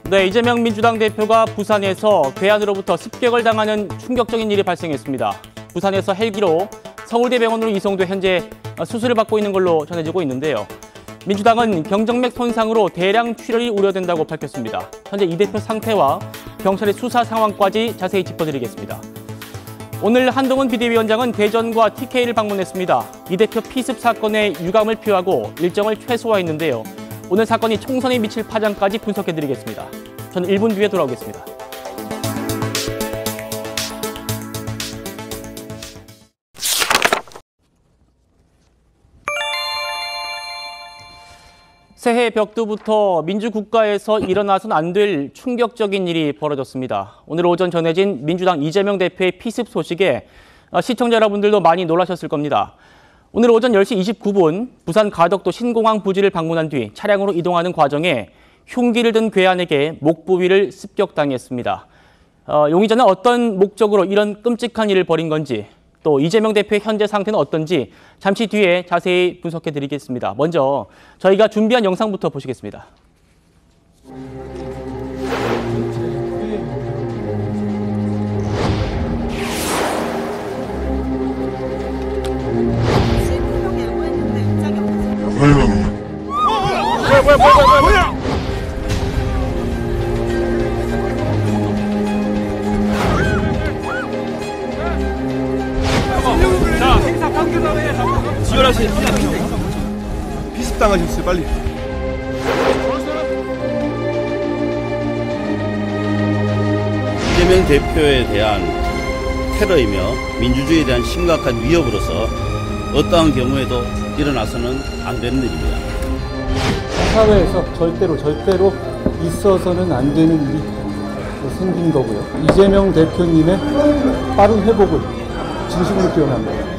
네, 이재명 민주당 대표가 부산에서 괴한으로부터 습격을 당하는 충격적인 일이 발생했습니다. 부산에서 헬기로 서울대병원으로 이송돼 현재 수술을 받고 있는 걸로 전해지고 있는데요. 민주당은 경정맥 손상으로 대량 출혈이 우려된다고 밝혔습니다. 현재 이 대표 상태와 경찰의 수사 상황까지 자세히 짚어드리겠습니다. 오늘 한동훈 비대위원장은 대전과 TK를 방문했습니다. 이 대표 피습 사건에 유감을 표하고 일정을 최소화했는데요. 오늘 사건이 총선에 미칠 파장까지 분석해드리겠습니다. 저는 1분 뒤에 돌아오겠습니다. 새해 벽두부터 민주국가에서 일어나선 안 될 충격적인 일이 벌어졌습니다. 오늘 오전 전해진 민주당 이재명 대표의 피습 소식에 시청자 여러분들도 많이 놀라셨을 겁니다. 오늘 오전 10시 29분 부산 가덕도 신공항 부지를 방문한 뒤 차량으로 이동하는 과정에 흉기를 든 괴한에게 목 부위를 습격당했습니다. 용의자는 어떤 목적으로 이런 끔찍한 일을 벌인 건지, 또 이재명 대표의 현재 상태는 어떤지 잠시 뒤에 자세히 분석해드리겠습니다. 먼저 저희가 준비한 영상부터 보시겠습니다. 뭐야? 자, 행사 관계자회 지원하세요. 피습당하셨어요, 빨리. 이재명 대표에 대한 테러이며 민주주의에 대한 심각한 위협으로서 어떠한 경우에도 일어나서는 안 되는 일입니다. 사회에서 절대로 있어서는 안 되는 일이 생긴 거고요. 이재명 대표님의 빠른 회복을 진심으로 기원합니다.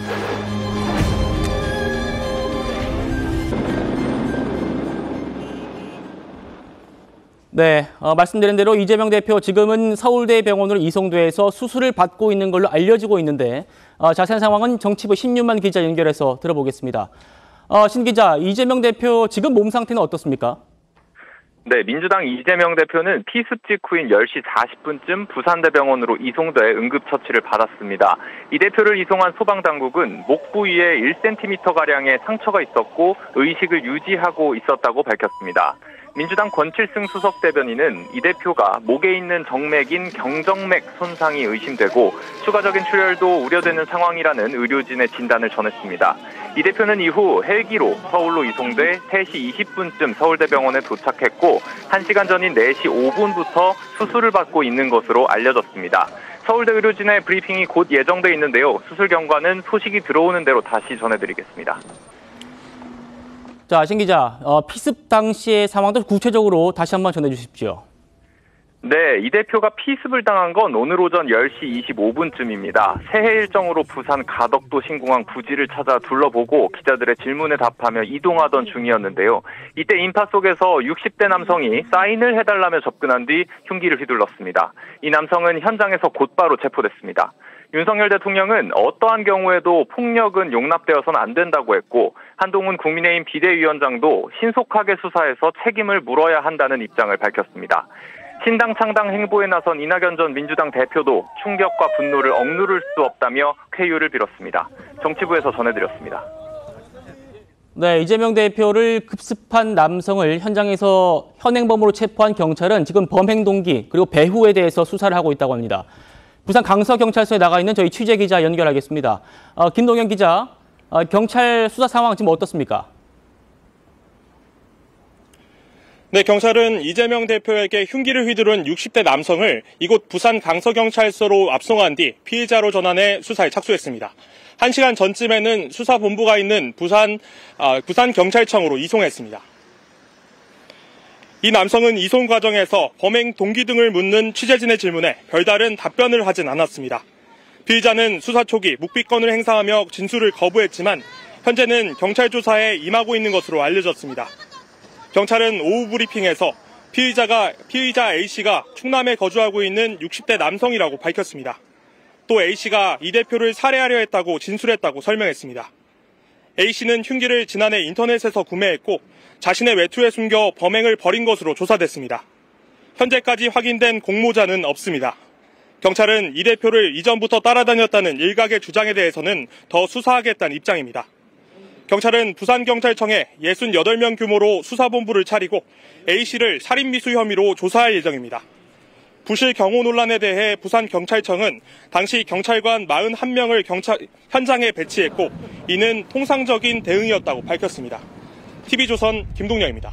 네, 말씀드린 대로 이재명 대표 지금은 서울대병원으로 이송돼서 수술을 받고 있는 걸로 알려지고 있는데 자세한 상황은 정치부 신윤만 기자 연결해서 들어보겠습니다. 신 기자, 이재명 대표 지금 몸 상태는 어떻습니까? 네, 민주당 이재명 대표는 피습 직후인 10시 40분쯤 부산대병원으로 이송돼 응급처치를 받았습니다. 이 대표를 이송한 소방당국은 목 부위에 1cm가량의 상처가 있었고 의식을 유지하고 있었다고 밝혔습니다. 민주당 권칠승 수석 대변인은 이 대표가 목에 있는 정맥인 경정맥 손상이 의심되고 추가적인 출혈도 우려되는 상황이라는 의료진의 진단을 전했습니다. 이 대표는 이후 헬기로 서울로 이송돼 3시 20분쯤 서울대병원에 도착했고 1시간 전인 4시 5분부터 수술을 받고 있는 것으로 알려졌습니다. 서울대 의료진의 브리핑이 곧 예정돼 있는데요. 수술 경과는 소식이 들어오는 대로 다시 전해드리겠습니다. 자, 신 기자, 피습 당시의 상황도 구체적으로 다시 한번 전해주십시오. 네, 이 대표가 피습을 당한 건 오늘 오전 10시 25분쯤입니다. 새해 일정으로 부산 가덕도 신공항 부지를 찾아 둘러보고 기자들의 질문에 답하며 이동하던 중이었는데요. 이때 인파 속에서 60대 남성이 사인을 해달라며 접근한 뒤 흉기를 휘둘렀습니다. 이 남성은 현장에서 곧바로 체포됐습니다. 윤석열 대통령은 어떠한 경우에도 폭력은 용납되어서는 안 된다고 했고 한동훈 국민의힘 비대위원장도 신속하게 수사해서 책임을 물어야 한다는 입장을 밝혔습니다. 신당 창당 행보에 나선 이낙연 전 민주당 대표도 충격과 분노를 억누를 수 없다며 쾌유를 빌었습니다. 정치부에서 전해드렸습니다. 네, 이재명 대표를 급습한 남성을 현장에서 현행범으로 체포한 경찰은 지금 범행 동기 그리고 배후에 대해서 수사를 하고 있다고 합니다. 부산 강서경찰서에 나가 있는 저희 취재기자 연결하겠습니다. 김동현 기자, 경찰 수사 상황 지금 어떻습니까? 네, 경찰은 이재명 대표에게 흉기를 휘두른 60대 남성을 이곳 부산 강서경찰서로 압송한 뒤 피의자로 전환해 수사에 착수했습니다. 1시간 전쯤에는 수사본부가 있는 부산경찰청으로 이송했습니다. 이 남성은 이송 과정에서 범행 동기 등을 묻는 취재진의 질문에 별다른 답변을 하진 않았습니다. 피의자는 수사 초기 묵비권을 행사하며 진술을 거부했지만 현재는 경찰 조사에 임하고 있는 것으로 알려졌습니다. 경찰은 오후 브리핑에서 피의자 A씨가 충남에 거주하고 있는 60대 남성이라고 밝혔습니다. 또 A씨가 이 대표를 살해하려 했다고 진술했다고 설명했습니다. A씨는 흉기를 지난해 인터넷에서 구매했고 자신의 외투에 숨겨 범행을 벌인 것으로 조사됐습니다. 현재까지 확인된 공모자는 없습니다. 경찰은 이 대표를 이전부터 따라다녔다는 일각의 주장에 대해서는 더 수사하겠다는 입장입니다. 경찰은 부산경찰청에 68명 규모로 수사본부를 차리고 A씨를 살인미수 혐의로 조사할 예정입니다. 부실 경호 논란에 대해 부산경찰청은 당시 경찰관 41명을 현장에 배치했고 이는 통상적인 대응이었다고 밝혔습니다. TV조선 김동영입니다.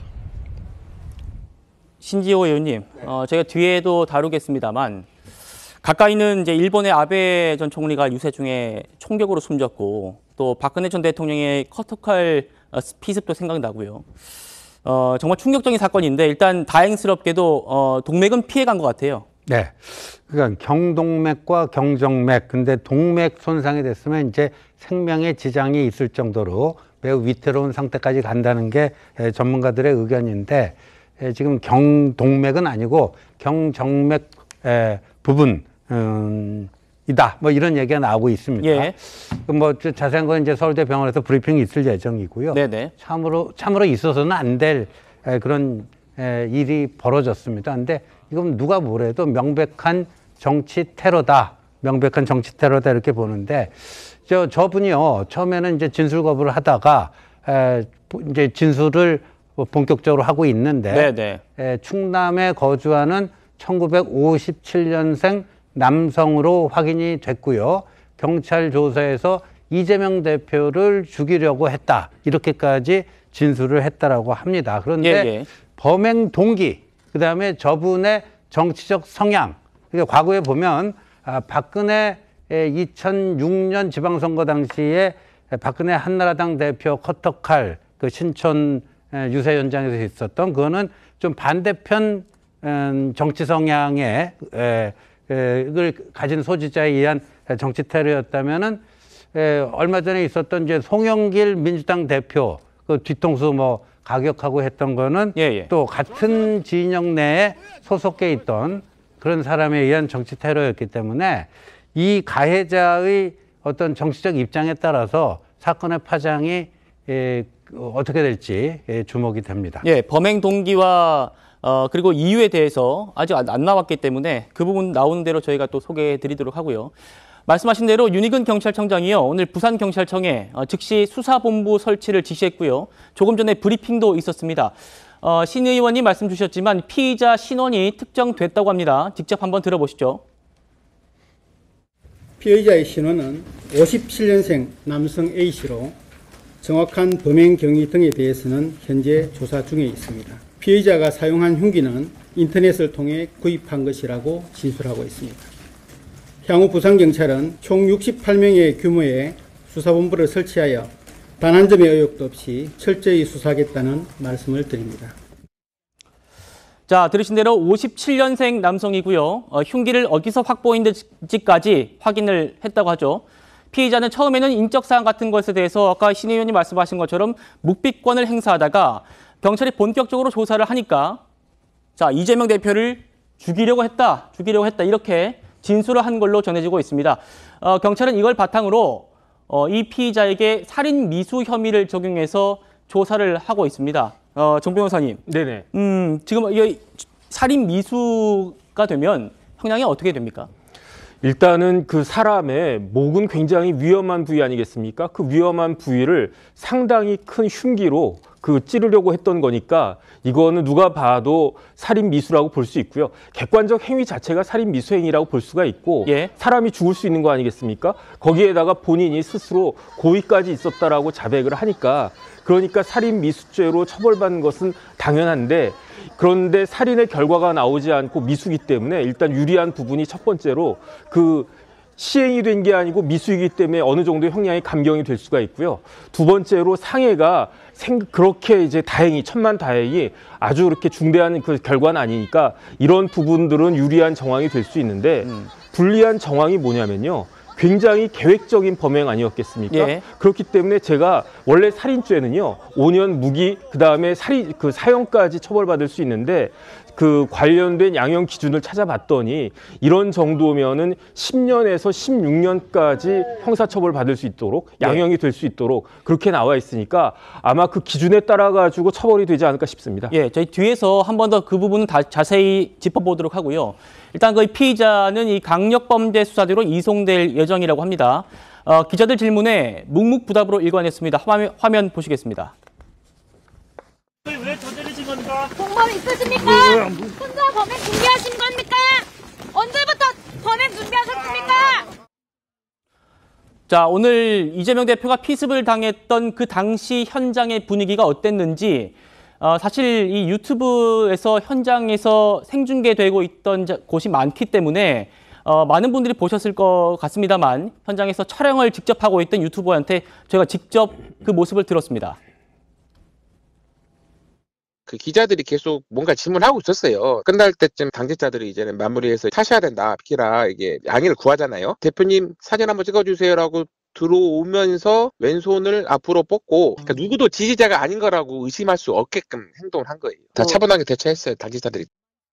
신지호 의원님, 제가 뒤에도 다루겠습니다만 가까이는 이제 일본의 아베 전 총리가 유세 중에 총격으로 숨졌고 또 박근혜 전 대통령의 커터칼 피습도 생각나고요. 정말 충격적인 사건인데 일단 다행스럽게도 동맥은 피해간 것 같아요. 네, 그러니까 경동맥과 경정맥, 근데 동맥 손상이 됐으면 이제 생명에 지장이 있을 정도로 매우 위태로운 상태까지 간다는 게 전문가들의 의견인데 지금 경동맥은 아니고 경정맥 부분 이다. 뭐 이런 얘기가 나오고 있습니다. 예. 뭐 자세한 건 이제 서울대 병원에서 브리핑이 있을 예정이고요. 네네. 참으로 있어서는 안 될 그런 일이 벌어졌습니다. 근데 이건 누가 뭐래도 명백한 정치 테러다. 명백한 정치 테러다 이렇게 보는데 저분이요. 처음에는 이제 진술 거부를 하다가 이제 진술을 본격적으로 하고 있는데 네네. 충남에 거주하는 1957년생 남성으로 확인이 됐고요. 경찰 조사에서 이재명 대표를 죽이려고 했다. 이렇게까지 진술을 했다라고 합니다. 그런데 예. 범행 동기, 그다음에 저분의 정치적 성향. 그러니까 과거에 보면 박근혜 2006년 지방선거 당시에 박근혜 한나라당 대표 커터칼 그 신촌 유세 현장에서 있었던 그거는 좀 반대편 정치 성향의 을 가진 소지자에 의한 정치 테러였다면은 얼마 전에 있었던 이제 송영길 민주당 대표 그 뒤통수 뭐 가격하고 했던 거는 또 같은 진영 내에 소속해 있던 그런 사람에 의한 정치 테러였기 때문에 이 가해자의 어떤 정치적 입장에 따라서 사건의 파장이 어떻게 될지 주목이 됩니다. 예, 범행 동기와 그리고 이유에 대해서 아직 안 나왔기 때문에 그 부분 나오는 대로 저희가 또 소개해 드리도록 하고요. 말씀하신 대로 윤희근 경찰청장이요. 오늘 부산경찰청에 즉시 수사본부 설치를 지시했고요. 조금 전에 브리핑도 있었습니다. 신 의원님 말씀 주셨지만 피의자 신원이 특정됐다고 합니다. 직접 한번 들어보시죠. 피의자의 신원은 57년생 남성 A씨로 정확한 범행 경위 등에 대해서는 현재 조사 중에 있습니다. 피의자가 사용한 흉기는 인터넷을 통해 구입한 것이라고 진술하고 있습니다. 향후 부산경찰은 총 68명의 규모의 수사본부를 설치하여 단 한 점의 의혹도 없이 철저히 수사하겠다는 말씀을 드립니다. 자, 들으신 대로 57년생 남성이고요. 흉기를 어디서 확보했는지까지 확인을 했다고 하죠. 피의자는 처음에는 인적사항 같은 것에 대해서 아까 신 의원님 말씀하신 것처럼 묵비권을 행사하다가 경찰이 본격적으로 조사를 하니까 자, 이재명 대표를 죽이려고 했다 이렇게 진술을 한 걸로 전해지고 있습니다. 경찰은 이걸 바탕으로 이 피의자에게 살인 미수 혐의를 적용해서 조사를 하고 있습니다. 정 변호사님. 네네. 지금 이 살인 미수가 되면 형량이 어떻게 됩니까? 일단은 그 사람의 목은 굉장히 위험한 부위 아니겠습니까? 그 위험한 부위를 상당히 큰 흉기로 찌르려고 했던 거니까 이거는 누가 봐도 살인 미수라고 볼 수 있고요. 객관적 행위 자체가 살인 미수 행위라고 볼 수가 있고 사람이 죽을 수 있는 거 아니겠습니까? 거기에다가 본인이 스스로 고의까지 있었다라고 자백을 하니까 그러니까 살인 미수죄로 처벌받는 것은 당연한데 그런데 살인의 결과가 나오지 않고 미수기 때문에 일단 유리한 부분이 첫 번째로 시행이 된 게 아니고 미수이기 때문에 어느 정도 형량이 감경이 될 수가 있고요. 두 번째로 상해가 그렇게 이제 천만다행히 아주 그렇게 중대한 그 결과는 아니니까 이런 부분들은 유리한 정황이 될 수 있는데 불리한 정황이 뭐냐면요. 굉장히 계획적인 범행 아니었겠습니까? 그렇기 때문에 제가 원래 살인죄는요, 5년 무기, 그 다음에 사형까지 처벌받을 수 있는데 그 관련된 양형 기준을 찾아봤더니 이런 정도면은 10년에서 16년까지 형사처벌 받을 수 있도록 양형이 될 수 있도록 그렇게 나와 있으니까 아마 그 기준에 따라 가지고 처벌이 되지 않을까 싶습니다. 예, 저희 뒤에서 한 번 더 그 부분은 자세히 짚어보도록 하고요. 일단 그 피의자는 이 강력범죄 수사대로 이송될 예정이라고 합니다. 기자들 질문에 묵묵부답으로 일관했습니다. 화면 보시겠습니다. 왜 저지르신 겁니까? 공범 있으십니까? 혼자 범행 준비하신 겁니까? 언제부터 범행 준비하셨습니까? 자, 오늘 이재명 대표가 피습을 당했던 그 당시 현장의 분위기가 어땠는지 사실 이 유튜브에서 현장에서 생중계되고 있던 곳이 많기 때문에 많은 분들이 보셨을 것 같습니다만 현장에서 촬영을 직접 하고 있던 유튜버한테 제가 직접 그 모습을 들었습니다. 그 기자들이 계속 뭔가 질문하고 있었어요. 끝날 때쯤 당직자들이 이제는 마무리해서 타셔야 된다. 특히나 이게 양해를 구하잖아요. 대표님 사진 한번 찍어주세요라고 들어오면서 왼손을 앞으로 뻗고 그러니까 누구도 지지자가 아닌 거라고 의심할 수 없게끔 행동을 한 거예요. 다 차분하게 대처했어요. 당직자들이.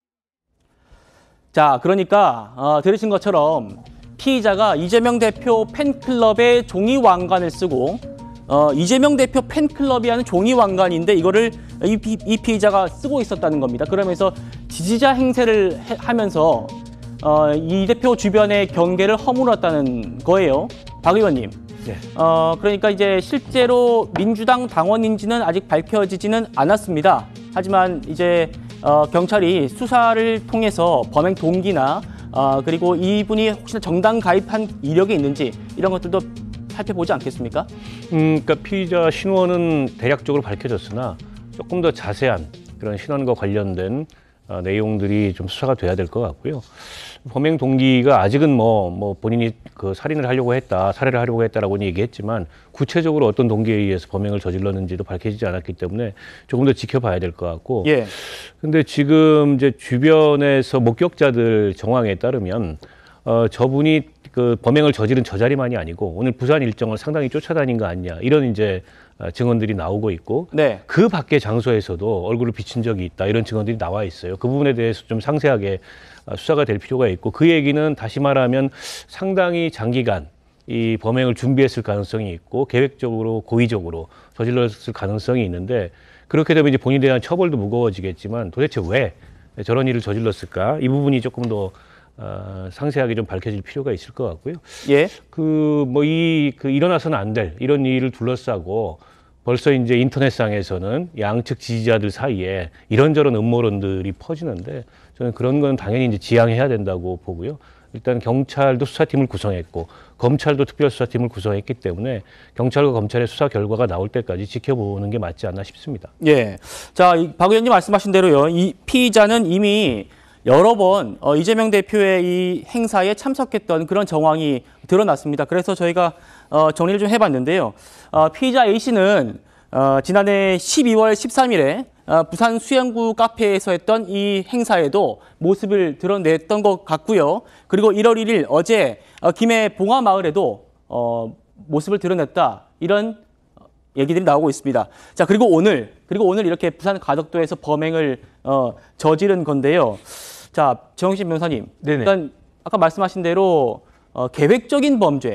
자, 그러니까 들으신 것처럼 피의자가 이재명 대표 팬클럽에 종이 왕관을 쓰고 이재명 대표 팬클럽이 하는 종이 왕관인데 이거를 이 피의자가 쓰고 있었다는 겁니다. 그러면서 지지자 행세를 하면서 이 대표 주변의 경계를 허물었다는 거예요. 박 의원님. 네. 그러니까 이제 실제로 민주당 당원인지는 아직 밝혀지지는 않았습니다. 하지만 이제 경찰이 수사를 통해서 범행 동기나 그리고 이분이 혹시나 정당 가입한 이력이 있는지 이런 것들도 살펴보지 않겠습니까? 그러니까 피의자 신원은 대략적으로 밝혀졌으나 조금 더 자세한 그런 신원과 관련된 내용들이 좀 수사가 돼야 될 것 같고요. 범행 동기가 아직은 뭐 본인이 그 살인을 하려고 했다, 살해를 하려고 했다라고는 얘기했지만 구체적으로 어떤 동기에 의해서 범행을 저질렀는지도 밝혀지지 않았기 때문에 조금 더 지켜봐야 될 것 같고. 예. 근데 지금 이제 주변에서 목격자들 정황에 따르면 저분이 그 범행을 저지른 저 자리만이 아니고 오늘 부산 일정을 상당히 쫓아다닌 거 아니냐 이런 이제 증언들이 나오고 있고 네. 그 밖의 장소에서도 얼굴을 비친 적이 있다 이런 증언들이 나와 있어요. 그 부분에 대해서 좀 상세하게 수사가 될 필요가 있고 그 얘기는 다시 말하면 상당히 장기간 이 범행을 준비했을 가능성이 있고 계획적으로 고의적으로 저질렀을 가능성이 있는데 그렇게 되면 이제 본인에 대한 처벌도 무거워지겠지만 도대체 왜 저런 일을 저질렀을까 이 부분이 조금 더 상세하게 좀 밝혀질 필요가 있을 것 같고요. 예. 일어나서는 안 될 이런 일을 둘러싸고 벌써 이제 인터넷상에서는 양측 지지자들 사이에 이런저런 음모론들이 퍼지는데 저는 그런 건 당연히 이제 지양해야 된다고 보고요. 일단 경찰도 수사팀을 구성했고 검찰도 특별수사팀을 구성했기 때문에 경찰과 검찰의 수사 결과가 나올 때까지 지켜보는 게 맞지 않나 싶습니다. 예. 자, 박 의원님 말씀하신 대로요. 이 피의자는 이미 여러 번 이재명 대표의 이 행사에 참석했던 그런 정황이 드러났습니다. 그래서 저희가 정리를 좀 해봤는데요. 피의자 A씨는 지난해 12월 13일에 부산 수영구 카페에서 했던 이 행사에도 모습을 드러냈던 것 같고요. 그리고 1월 1일 어제 김해 봉화마을에도 모습을 드러냈다. 이런 얘기들이 나오고 있습니다. 자, 그리고 오늘 이렇게 부산 가덕도에서 범행을 저지른 건데요. 자, 정신 변호사님. 네네. 일단 아까 말씀하신 대로 계획적인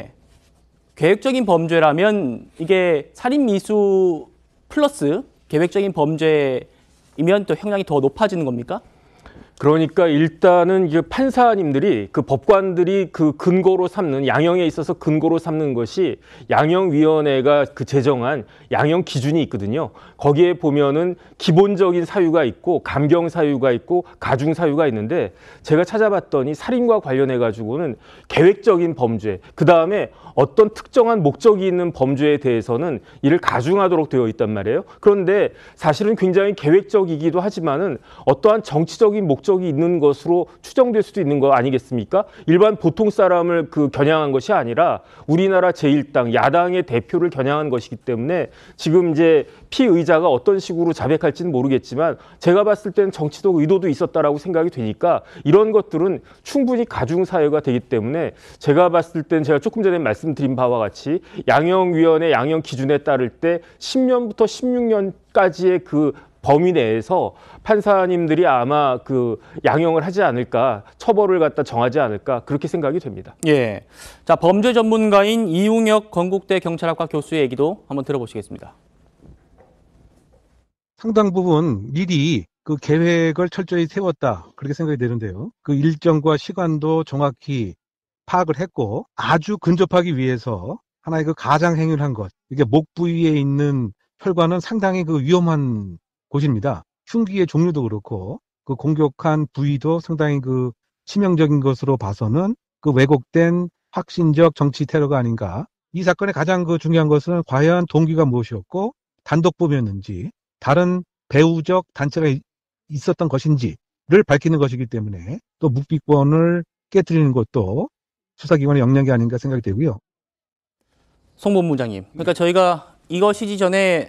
범죄라면 이게 살인 미수 플러스 계획적인 범죄이면 또 형량이 더 높아지는 겁니까? 그러니까 일단은 이제 판사님들이 그 법관들이 그 근거로 삼는 양형에 있어서 근거로 삼는 것이 양형위원회가 그 제정한 양형 기준이 있거든요. 거기에 보면은 기본적인 사유가 있고 감경 사유가 있고 가중 사유가 있는데 제가 찾아봤더니 살인과 관련해 가지고는 계획적인 범죄 그다음에 어떤 특정한 목적이 있는 범죄에 대해서는 이를 가중하도록 되어 있단 말이에요. 그런데 사실은 굉장히 계획적이기도 하지만은 어떠한 정치적인 목적이 있는 것으로 추정될 수도 있는 거 아니겠습니까? 일반 보통 사람을 겨냥한 것이 아니라 우리나라 제1당 야당의 대표를 겨냥한 것이기 때문에 지금 이제 피의자가 어떤 식으로 자백할지는 모르겠지만 제가 봤을 때는 정치적 의도도 있었다라고 생각이 되니까 이런 것들은 충분히 가중 사유가 되기 때문에 제가 봤을 때는 제가 조금 전에 말씀드린 바와 같이 양형위원회 양형 기준에 따를 때 10년부터 16년까지의 그 범위 내에서 판사님들이 아마 그 양형을 하지 않을까, 처벌을 갖다 정하지 않을까 그렇게 생각이 됩니다. 예. 자, 범죄 전문가인 이웅혁 건국대 경찰학과 교수의 얘기도 한번 들어보시겠습니다. 상당 부분 미리 그 계획을 철저히 세웠다 그렇게 생각이 되는데요. 그 일정과 시간도 정확히 파악을 했고 아주 근접하기 위해서 하나의 그 가장 행위를 한 것. 이게 목 부위에 있는 혈관은 상당히 그 위험한 곳입니다. 흉기의 종류도 그렇고 그 공격한 부위도 상당히 그 치명적인 것으로 봐서는 그 왜곡된 확신적 정치 테러가 아닌가. 이 사건의 가장 그 중요한 것은 과연 동기가 무엇이었고 단독범이었는지 다른 배후적 단체가 있었던 것인지를 밝히는 것이기 때문에 또 묵비권을 깨뜨리는 것도 수사기관의 역량이 아닌가 생각이 되고요. 송 본부장님, 그러니까 저희가 이거 시기 전에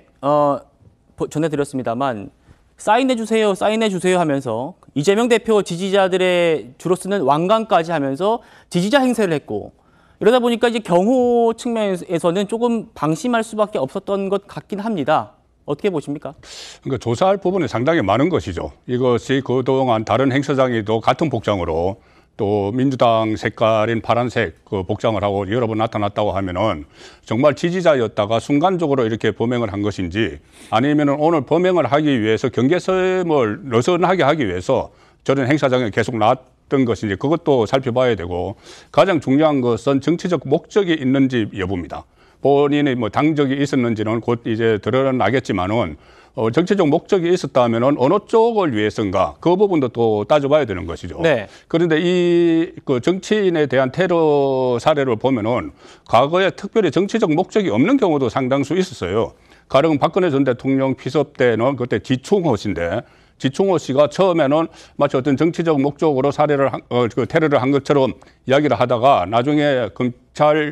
전해드렸습니다만 사인해주세요, 사인해주세요 하면서 이재명 대표 지지자들의 주로 쓰는 왕관까지 하면서 지지자 행세를 했고 이러다 보니까 이제 경호 측면에서는 조금 방심할 수밖에 없었던 것 같긴 합니다. 어떻게 보십니까? 그러니까 조사할 부분이 상당히 많은 것이죠. 이것이 그동안 다른 행사장에도 같은 복장으로 또 민주당 색깔인 파란색 그 복장을 하고 여러 번 나타났다고 하면은 정말 지지자였다가 순간적으로 이렇게 범행을 한 것인지 아니면은 오늘 범행을 하기 위해서 경계선을 느슨하게 하기 위해서 저런 행사장에 계속 나왔던 것인지 그것도 살펴봐야 되고 가장 중요한 것은 정치적 목적이 있는지 여부입니다. 본인이 뭐 당적이 있었는지는 곧 이제 드러나겠지만은 정치적 목적이 있었다면은 어느 쪽을 위해서인가 그 부분도 또 따져봐야 되는 것이죠. 네. 그런데 이 그 정치인에 대한 테러 사례를 보면은 과거에 특별히 정치적 목적이 없는 경우도 상당수 있었어요. 가령 박근혜 전 대통령 피습 때는 그때 지충호 씨인데 지충호 씨가 처음에는 마치 어떤 정치적 목적으로 사례를 그 테러를 한 것처럼 이야기를 하다가 나중에 검찰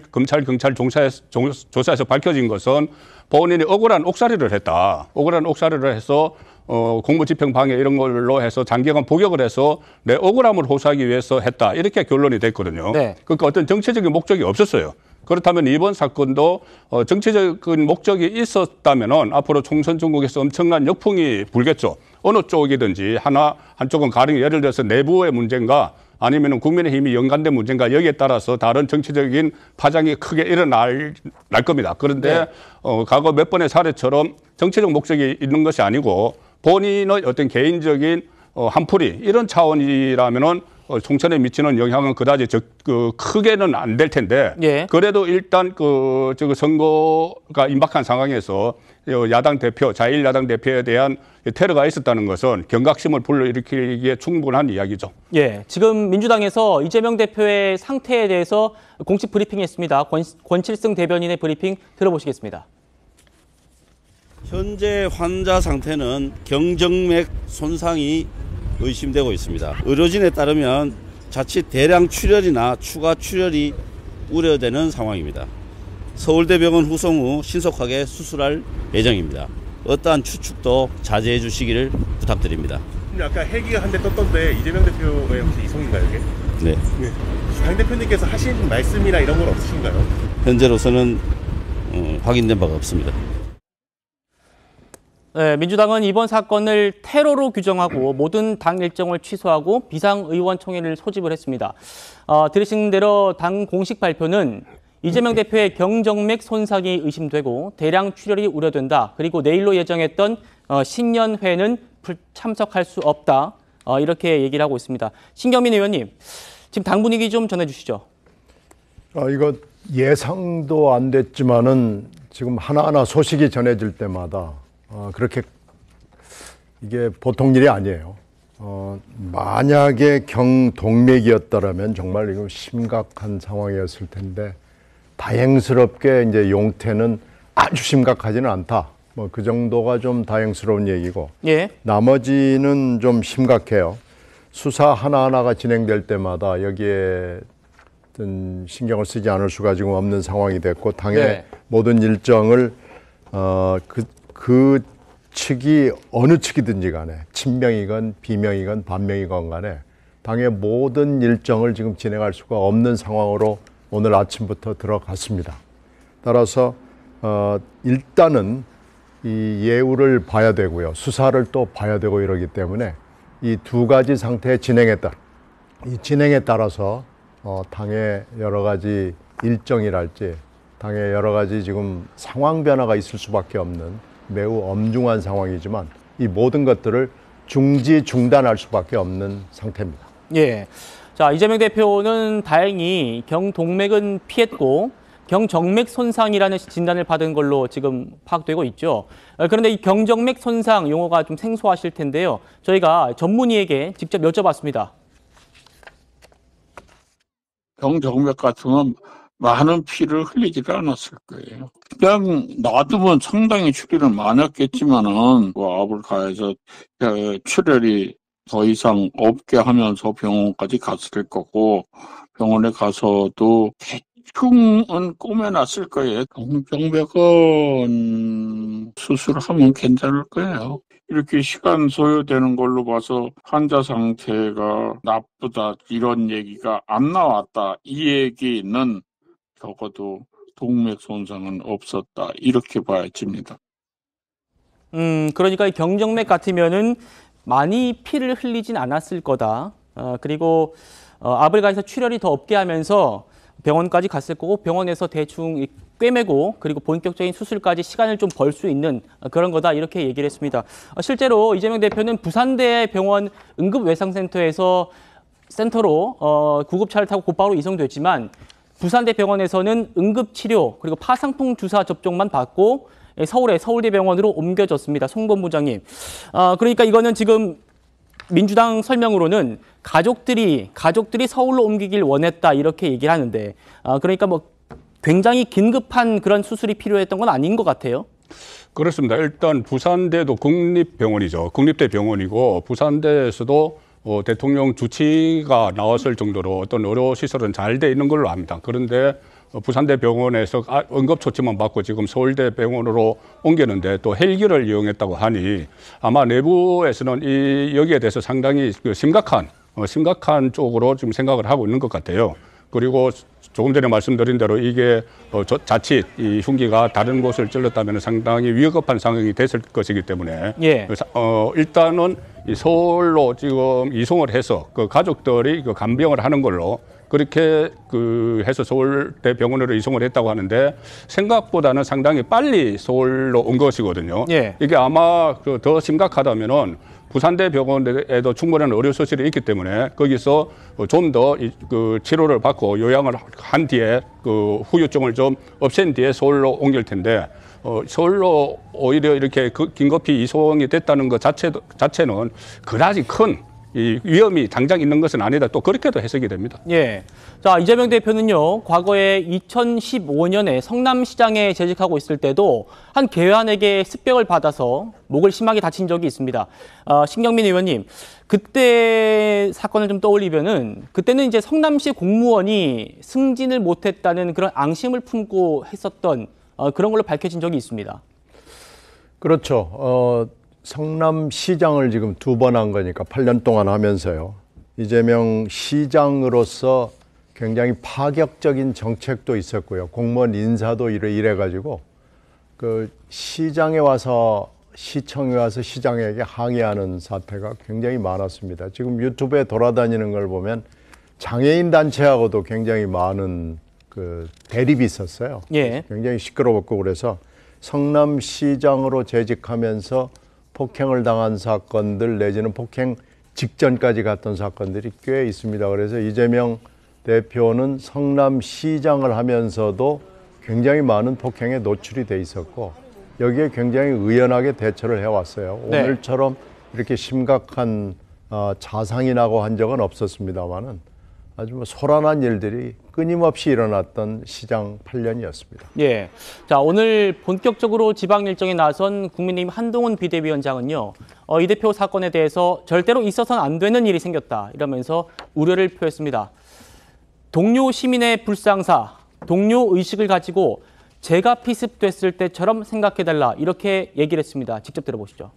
조사에서 밝혀진 것은 본인이 억울한 옥살이를 했다. 억울한 옥살이를 해서 공무집행 방해 이런 걸로 해서 장기간 복역을 해서 내 억울함을 호소하기 위해서 했다. 이렇게 결론이 됐거든요. 네. 그러니까 어떤 정치적인 목적이 없었어요. 그렇다면 이번 사건도 정치적인 목적이 있었다면은 앞으로 총선 전국에서 엄청난 역풍이 불겠죠. 어느 쪽이든지 한쪽은 가령 예를 들어서 내부의 문제인가 아니면은 국민의힘이 연관된 문제인가 여기에 따라서 다른 정치적인 파장이 크게 일어날 겁니다. 그런데 과거 몇 번의 사례처럼 정치적 목적이 있는 것이 아니고 본인의 어떤 개인적인 한풀이 이런 차원이라면은 총선에 미치는 영향은 그다지 크게는 안 될 텐데 예. 그래도 일단 선거가 임박한 상황에서 야당 대표, 자1야당 대표에 대한 테러가 있었다는 것은 경각심을 불러일으키기에 충분한 이야기죠. 예, 지금 민주당에서 이재명 대표의 상태에 대해서 공식 브리핑했습니다. 권칠승 대변인의 브리핑 들어보시겠습니다. 현재 환자 상태는 경정맥 손상이 의심되고 있습니다. 의료진에 따르면 자칫 대량 출혈이나 추가 출혈이 우려되는 상황입니다. 서울대병원 후송 후 신속하게 수술할 예정입니다. 어떠한 추측도 자제해 주시기를 부탁드립니다. 근데 아까 헬기가 한 대 떴던데 이재명 대표의 혹시 이송인가요, 이게? 네. 당 대표님께서 하신 말씀이나 이런 건 없으신가요? 현재로서는 확인된 바가 없습니다. 네, 민주당은 이번 사건을 테러로 규정하고 모든 당 일정을 취소하고 비상의원총회를 소집을 했습니다. 들으신 대로 당 공식 발표는 이재명 대표의 경정맥 손상이 의심되고 대량 출혈이 우려된다. 그리고 내일로 예정했던 신년회는 참석할 수 없다. 이렇게 얘기를 하고 있습니다. 신경민 의원님, 지금 당 분위기 좀 전해주시죠. 이거 예상도 안 됐지만은 지금 하나하나 소식이 전해질 때마다 그렇게 이게 보통 일이 아니에요. 만약에 경동맥이었다라면 정말 이거 심각한 상황이었을 텐데 다행스럽게 이제 용태는 아주 심각하지는 않다. 뭐 그 정도가 좀 다행스러운 얘기고. 예. 나머지는 좀 심각해요. 수사 하나하나가 진행될 때마다 여기에 어떤 신경을 쓰지 않을 수가 지금 없는 상황이 됐고 당의 네. 모든 일정을 그 측이 어느 측이든지 간에 친명이건 비명이건 반명이건 간에 당의 모든 일정을 지금 진행할 수가 없는 상황으로 오늘 아침부터 들어갔습니다. 따라서 일단은 이 예우를 봐야 되고요. 수사를 또 봐야 되고 이러기 때문에 이 두 가지 상태의 진행에 따라서 당의 여러 가지 일정이랄지 당의 여러 가지 지금 상황 변화가 있을 수밖에 없는 매우 엄중한 상황이지만 이 모든 것들을 중지 중단할 수밖에 없는 상태입니다. 예. 자, 이재명 대표는 다행히 경동맥은 피했고 경정맥 손상이라는 진단을 받은 걸로 지금 파악되고 있죠. 그런데 이 경정맥 손상 용어가 좀 생소하실 텐데요. 저희가 전문의에게 직접 여쭤봤습니다. 경정맥 같으면 많은 피를 흘리지를 않았을 거예요. 그냥 놔두면 상당히 출혈을 많이 했겠지만은 압을 가해서 출혈이 더 이상 없게 하면서 병원까지 갔을 거고 병원에 가서도 대충은 꼬매놨을 거예요. 경정맥은 수술하면 괜찮을 거예요. 이렇게 시간 소요되는 걸로 봐서 환자 상태가 나쁘다 이런 얘기가 안 나왔다. 이 얘기는 적어도 동맥 손상은 없었다. 이렇게 봐야집니다. 그러니까 이 경정맥 같으면은 많이 피를 흘리진 않았을 거다. 그리고 압을 가해서 출혈이 더 없게 하면서 병원까지 갔을 거고 병원에서 대충 꿰매고 그리고 본격적인 수술까지 시간을 좀 벌 수 있는 그런 거다 이렇게 얘기를 했습니다. 실제로 이재명 대표는 부산대병원 응급외상센터로 구급차를 타고 곧바로 이송됐지만 부산대병원에서는 응급치료 그리고 파상풍 주사 접종만 받고 서울의 서울대병원으로 옮겨졌습니다. 송 본부장님. 그러니까 이거는 지금 민주당 설명으로는 가족들이 서울로 옮기길 원했다 이렇게 얘기를 하는데 그러니까 뭐 굉장히 긴급한 그런 수술이 필요했던 건 아닌 것 같아요. 그렇습니다. 일단 부산대도 국립병원이죠. 국립대 병원이고 부산대에서도 대통령 주치가 나왔을 정도로 어떤 의료시설은 잘 돼 있는 걸로 압니다. 그런데 부산대 병원에서 응급처치만 받고 지금 서울대병원으로 옮겼는데 또 헬기를 이용했다고 하니 아마 내부에서는 여기에 대해서 상당히 심각한 쪽으로 지금 생각을 하고 있는 것 같아요. 그리고 조금 전에 말씀드린 대로 이게 자칫 이 흉기가 다른 곳을 찔렀다면 상당히 위급한 상황이 됐을 것이기 때문에 예. 일단은 이 서울로 지금 이송을 해서 그 가족들이 그 간병을 하는 걸로 그렇게 해서 서울대병원으로 이송을 했다고 하는데 생각보다는 상당히 빨리 서울로 온 것이거든요. 예. 이게 아마 더 심각하다면은 부산대병원에도 충분한 의료시설이 있기 때문에 거기서 좀 더 치료를 받고 요양을 한 뒤에 후유증을 좀 없앤 뒤에 서울로 옮길 텐데 서울로 오히려 이렇게 긴급히 이송이 됐다는 것 자체는 그다지 큰 이 위험이 당장 있는 것은 아니다. 또 그렇게도 해석이 됩니다. 예. 자, 이재명 대표는요, 과거에 2015년에 성남시장에 재직하고 있을 때도 한 계환에게 습벽을 받아서 목을 심하게 다친 적이 있습니다. 신경민 의원님, 그때 사건을 좀 떠올리면은 그때는 이제 성남시 공무원이 승진을 못했다는 그런 앙심을 품고 했었던 그런 걸로 밝혀진 적이 있습니다. 그렇죠. 성남시장을 지금 2번 한 거니까 8년 동안 하면서요. 이재명 시장으로서 굉장히 파격적인 정책도 있었고요. 공무원 인사도 이래가지고 그 시장에 와서 시청에 와서 시장에게 항의하는 사태가 굉장히 많았습니다. 지금 유튜브에 돌아다니는 걸 보면 장애인 단체하고도 굉장히 많은 그 대립이 있었어요. 예. 굉장히 시끄러웠고 그래서 성남시장으로 재직하면서 폭행을 당한 사건들 내지는 폭행 직전까지 갔던 사건들이 꽤 있습니다. 그래서 이재명 대표는 성남시장을 하면서도 굉장히 많은 폭행에 노출이 돼 있었고 여기에 굉장히 의연하게 대처를 해왔어요. 네. 오늘처럼 이렇게 심각한 자상이 나고 한 적은 없었습니다만은 아주 소란한 일들이 끊임없이 일어났던 시장 8년이었습니다. 예. 자, 오늘 본격적으로 지방 일정에 나선 국민의힘 한동훈 비대위원장은요, 이 대표 사건에 대해서 절대로 있어서는 안 되는 일이 생겼다 이러면서 우려를 표했습니다. 동료 시민의 불상사, 동료 의식을 가지고 제가 피습됐을 때처럼 생각해달라 이렇게 얘기를 했습니다. 직접 들어보시죠.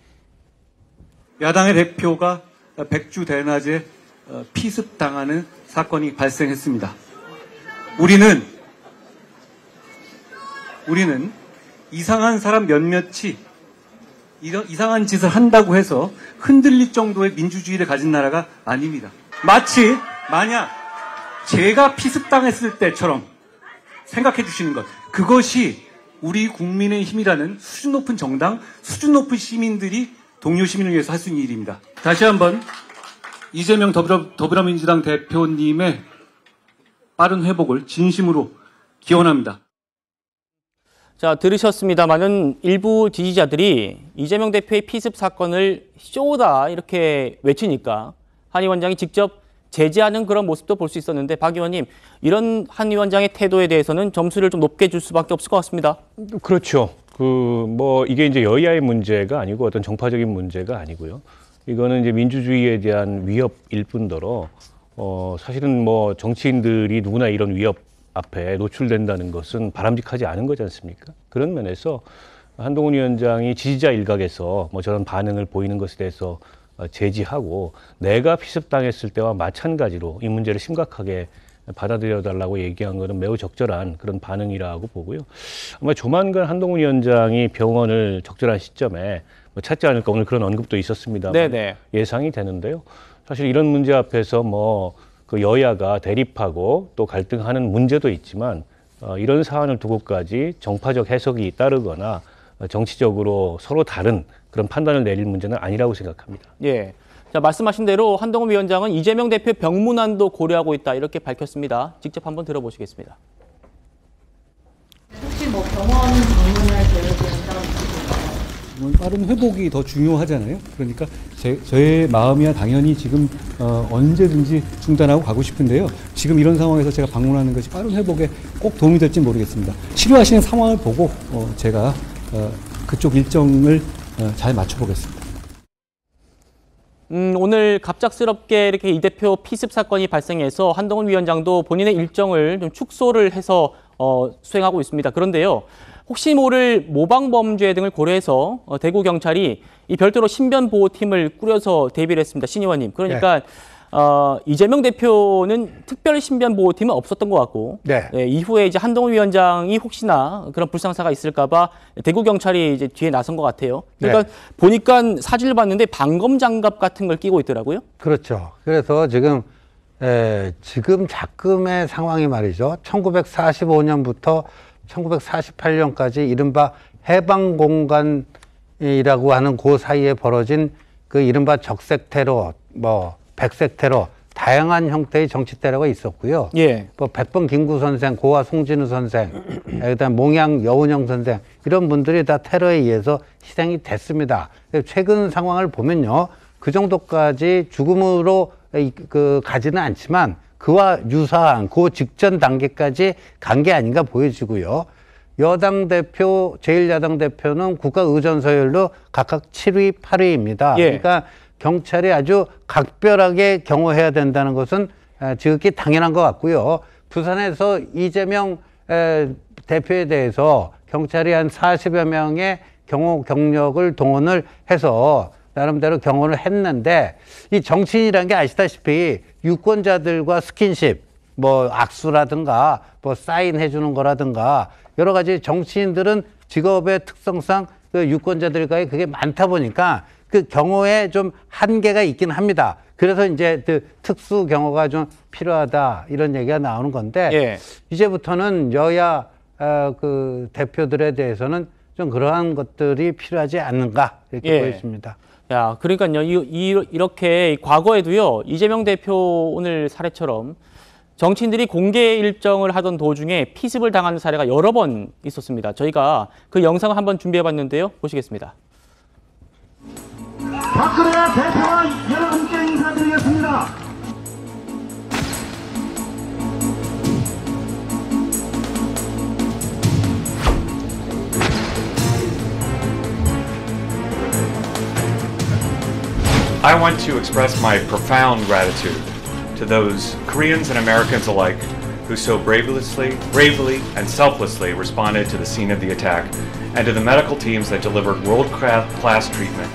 야당의 대표가 백주대낮에 피습당하는 사건이 발생했습니다. 우리는 이상한 사람 몇몇이 이런 이상한 짓을 한다고 해서 흔들릴 정도의 민주주의를 가진 나라가 아닙니다. 마치 만약 제가 피습당했을 때처럼 생각해 주시는 것, 그것이 우리 국민의 힘이라는 수준 높은 정당, 수준 높은 시민들이 동료 시민을 위해서 할 수 있는 일입니다. 다시 한번 이재명 더불어민주당 대표님의 빠른 회복을 진심으로 기원합니다. 자, 들으셨습니다마는 일부 지지자들이 이재명 대표의 피습 사건을 쇼다 이렇게 외치니까 한 위원장이 직접 제지하는 그런 모습도 볼 수 있었는데, 박 의원님, 이런 한 위원장의 태도에 대해서는 점수를 좀 높게 줄 수밖에 없을 것 같습니다. 그렇죠. 이게 이제 여야의 문제가 아니고 어떤 정파적인 문제가 아니고요. 이거는 이제 민주주의에 대한 위협일 뿐더러, 사실은 정치인들이 누구나 이런 위협 앞에 노출된다는 것은 바람직하지 않은 거지 않습니까? 그런 면에서 한동훈 위원장이 지지자 일각에서 저런 반응을 보이는 것에 대해서 제지하고, 내가 피습당했을 때와 마찬가지로 이 문제를 심각하게 받아들여달라고 얘기한 것은 매우 적절한 그런 반응이라고 보고요. 아마 조만간 한동훈 위원장이 병원을 적절한 시점에 찾지 않을까, 오늘 그런 언급도 있었습니다. 예상이 되는데요. 사실 이런 문제 앞에서 그 여야가 대립하고 또 갈등하는 문제도 있지만, 이런 사안을 두고까지 정파적 해석이 따르거나 정치적으로 서로 다른 그런 판단을 내릴 문제는 아니라고 생각합니다. 예. 자, 말씀하신 대로 한동훈 위원장은 이재명 대표 병문안도 고려하고 있다 이렇게 밝혔습니다. 직접 한번 들어보시겠습니다. 혹시 병원 방문할 계획은 따로 있으실까요? 빠른 회복이 더 중요하잖아요. 그러니까 저의 마음이야 당연히 지금 언제든지 중단하고 가고 싶은데요. 지금 이런 상황에서 제가 방문하는 것이 빠른 회복에 꼭 도움이 될지 모르겠습니다. 치료하시는 상황을 보고 제가 그쪽 일정을 잘 맞춰보겠습니다. 오늘 갑작스럽게 이렇게 이 대표 피습 사건이 발생해서 한동훈 위원장도 본인의 일정을 좀 축소를 해서 수행하고 있습니다. 그런데요, 혹시 모를 모방범죄 등을 고려해서 대구 경찰이 이 별도로 신변보호팀을 꾸려서 대비를 했습니다. 신 의원님. 그러니까 이재명 대표는 특별 신변보호팀은 없었던 것 같고, 이후에 이제 한동훈 위원장이 혹시나 그런 불상사가 있을까봐 대구 경찰이 이제 뒤에 나선 것 같아요. 그러니까 보니까 사진을 봤는데 방검 장갑 같은 걸 끼고 있더라고요. 그렇죠. 그래서 지금 작금의 상황이 말이죠. 1945년부터 1948년까지 이른바 해방공간이라고 하는 그 사이에 벌어진 그 이른바 적색 테러, 백색 테러, 다양한 형태의 정치 테러가 있었고요. 백번 김구 선생, 고아 송진우 선생, 그다음 몽양 여운형 선생, 이런 분들이 다 테러에 의해서 희생이 됐습니다. 최근 상황을 보면요, 그 정도까지 죽음으로 가지는 않지만 그와 유사한 그 직전 단계까지 간 게 아닌가 보여지고요. 여당 대표, 제1야당 대표는 국가의전서열로 각각 7위, 8위입니다. 그러니까 경찰이 아주 각별하게 경호해야 된다는 것은 지극히 당연한 것 같고요. 부산에서 이재명 대표에 대해서 경찰이 한 40여 명의 경호 경력을 동원을 해서 나름대로 경호를 했는데, 이 정치인이라는 게 아시다시피 유권자들과 스킨십, 악수라든가 사인해 주는 거라든가 여러 가지, 정치인들은 직업의 특성상 그 유권자들과의 그게 많다 보니까 그 경호에 좀 한계가 있긴 합니다. 그래서 이제 그 특수 경호가 좀 필요하다, 이런 얘기가 나오는 건데, 이제부터는 여야 그 대표들에 대해서는 좀 그러한 것들이 필요하지 않는가, 이렇게 보여집니다. 그러니까요, 이렇게 과거에도요, 이재명 대표 오늘 사례처럼 정치인들이 공개 일정을 하던 도중에 피습을 당하는 사례가 여러 번 있었습니다. 저희가 그 영상을 한번 준비해봤는데요. 보시겠습니다. 박근혜 대표와 여러분께 인사드리겠습니다. I want to express my profound gratitude to those Koreans and Americans alike who so bravely and selflessly responded to the scene of the attack, and to the medical teams that delivered world-class treatment.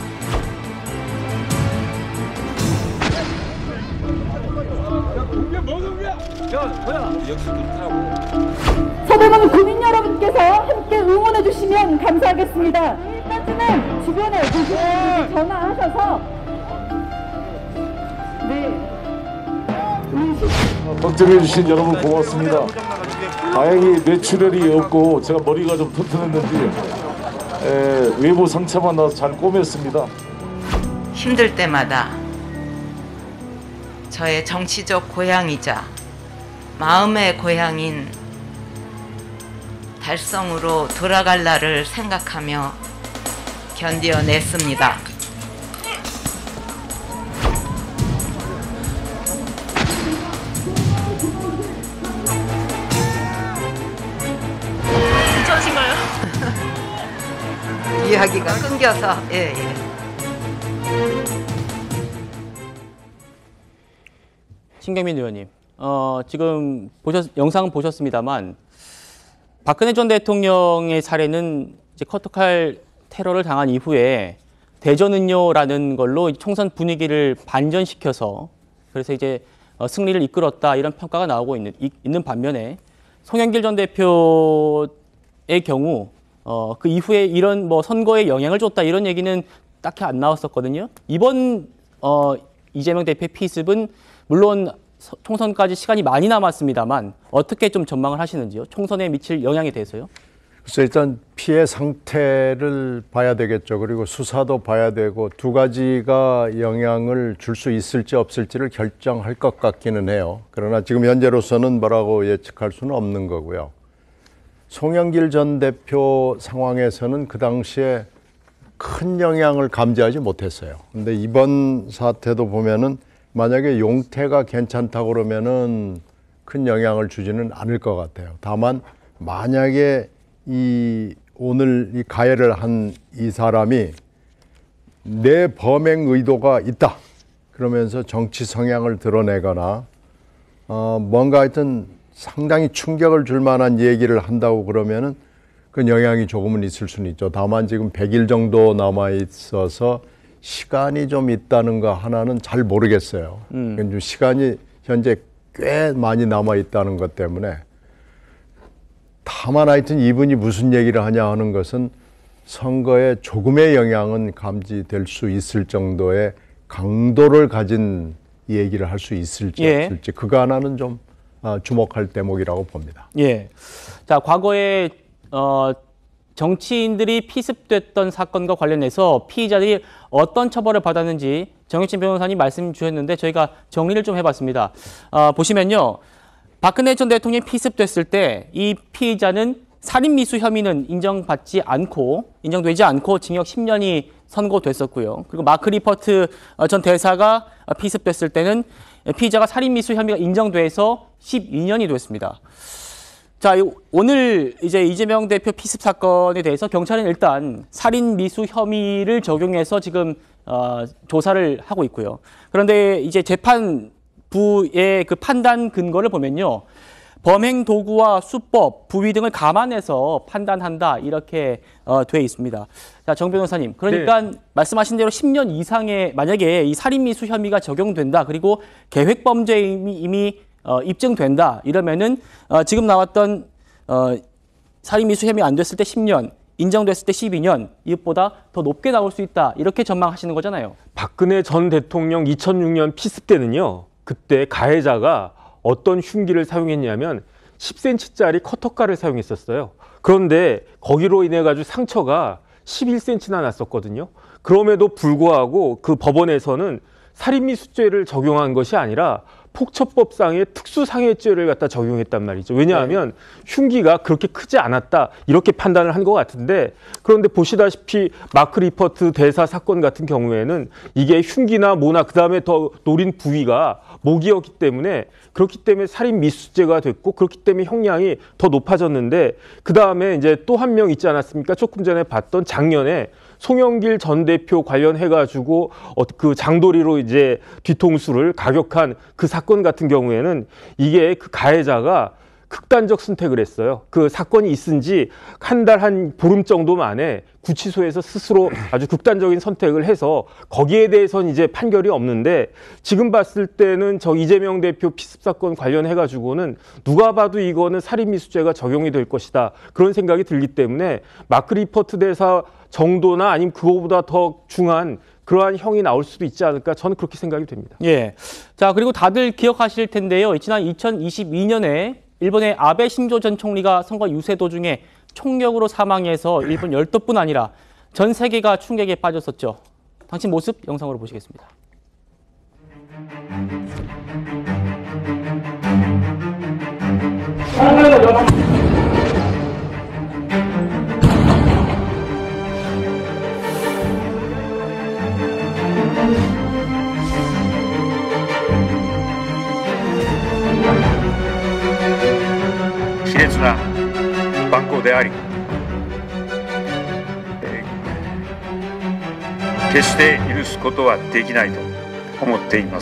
서대문 국민 여러분께서 함께 응원해 주시면 감사하겠습니다. 하겠습니다. 여기까지는 주변에 계시는 분들이 전화하셔서 걱정해 주신 여러분 고맙습니다. 다행히 뇌출혈이 없고 제가 머리가 좀 튼튼했는지 외부 상처만 나서 잘 꼬맸습니다. 힘들 때마다 저의 정치적 고향이자 마음의 고향인 달성으로 돌아갈 날을 생각하며 견뎌냈습니다. 괜찮으신가요? 이야기가 끊겨서 예. 신경민 의원님, 지금 영상 보셨습니다만 박근혜 전 대통령의 사례는 이제 커터칼 테러를 당한 이후에 대전은요라는 걸로 총선 분위기를 반전시켜서 그래서 이제 승리를 이끌었다 이런 평가가 나오고 있는 반면에 송영길 전 대표의 경우 그 이후에 이런 뭐 선거에 영향을 줬다 이런 얘기는 딱히 안 나왔었거든요. 이번 이재명 대표의 피습은 물론 총선까지 시간이 많이 남았습니다만 어떻게 좀 전망을 하시는지요? 총선에 미칠 영향에 대해서요? 그래서 일단 피해 상태를 봐야 되겠죠. 그리고 수사도 봐야 되고 두 가지가 영향을 줄 수 있을지 없을지를 결정할 것 같기는 해요. 그러나 지금 현재로서는 뭐라고 예측할 수는 없는 거고요. 송영길 전 대표 상황에서는 그 당시에 큰 영향을 감지하지 못했어요. 근데 이번 사태도 보면은 만약에 용태가 괜찮다고 그러면은 큰 영향을 주지는 않을 것 같아요. 다만 만약에 오늘 이 가해를 한 이 사람이 내 범행 의도가 있다 그러면서 정치 성향을 드러내거나 뭔가 하여튼 상당히 충격을 줄 만한 얘기를 한다고 그러면은 그 영향이 조금은 있을 수는 있죠. 다만 지금 100일 정도 남아 있어서 시간이 좀 있다는 거 하나는 잘 모르겠어요. 좀 시간이 현재 꽤 많이 남아 있다는 것 때문에 다만 하여튼 이분이 무슨 얘기를 하냐 하는 것은 선거에 조금의 영향은 감지될 수 있을 정도의 강도를 가진 얘기를 할 수 있을지 없을지 그거 하나는 좀 주목할 대목이라고 봅니다. 예. 자, 과거에 정치인들이 피습됐던 사건과 관련해서 피의자들이 어떤 처벌을 받았는지 정혜진 변호사님 말씀 주셨는데 저희가 정리를 좀 해봤습니다. 보시면요. 박근혜 전 대통령이 피습됐을 때 이 피의자는 살인미수 혐의는 인정되지 않고 징역 10년이 선고됐었고요. 그리고 마크 리퍼트 전 대사가 피습됐을 때는 피의자가 살인미수 혐의가 인정돼서 12년이 됐습니다. 자, 오늘 이제 이재명 대표 피습 사건에 대해서 경찰은 일단 살인미수 혐의를 적용해서 지금 조사를 하고 있고요. 그런데 이제 재판부의 그 판단 근거를 보면요. 범행 도구와 수법, 부위 등을 감안해서 판단한다 이렇게 돼 있습니다. 자, 정 변호사님, 그러니까 말씀하신 대로 10년 이상의 만약에 이 살인미수 혐의가 적용된다 그리고 계획범죄 이미 입증된다 이러면은 지금 나왔던 살인미수 혐의 안 됐을 때 10년, 인정됐을 때 12년 이것보다 더 높게 나올 수 있다 이렇게 전망하시는 거잖아요. 박근혜 전 대통령 2006년 피습 때는요. 그때 가해자가 어떤 흉기를 사용했냐면 10cm짜리 커터칼을 사용했었어요. 그런데 거기로 인해 가지고 상처가 11cm나 났었거든요. 그럼에도 불구하고 그 법원에서는 살인미수죄를 적용한 것이 아니라 폭처법상의 특수상해죄를 갖다 적용했단 말이죠. 왜냐하면 흉기가 그렇게 크지 않았다 이렇게 판단을 한 것 같은데 그런데 보시다시피 마크 리퍼트 대사 사건 같은 경우에는 이게 흉기나 뭐나 그다음에 더 노린 부위가 목이었기 때문에 그렇기 때문에 살인미수죄가 됐고 그렇기 때문에 형량이 더 높아졌는데 그다음에 이제 또 한 명 있지 않았습니까? 조금 전에 봤던 작년에 송영길 전 대표 관련해가지고 그 장도리로 이제 뒤통수를 가격한 그 사건 같은 경우에는 이게 그 가해자가 극단적 선택을 했어요. 그 사건이 있은 지 한 달, 한 보름 정도 만에 구치소에서 스스로 아주 극단적인 선택을 해서 거기에 대해서는 이제 판결이 없는데 지금 봤을 때는 저 이재명 대표 피습 사건 관련해가지고는 누가 봐도 이거는 살인미수죄가 적용이 될 것이다. 그런 생각이 들기 때문에 마크 리퍼트 대사 정도나 아니면 그거보다 더 중한 그러한 형이 나올 수도 있지 않을까 저는 그렇게 생각이 됩니다. 예. 자, 그리고 다들 기억하실 텐데요. 지난 2022년에 일본의 아베 신조 전 총리가 선거 유세 도중에 총격으로 사망해서 일본 열도뿐 아니라 전 세계가 충격에 빠졌었죠. 당시 모습 영상으로 보시겠습니다. 卑劣な蛮行であり、決して許すことはできないと思っています。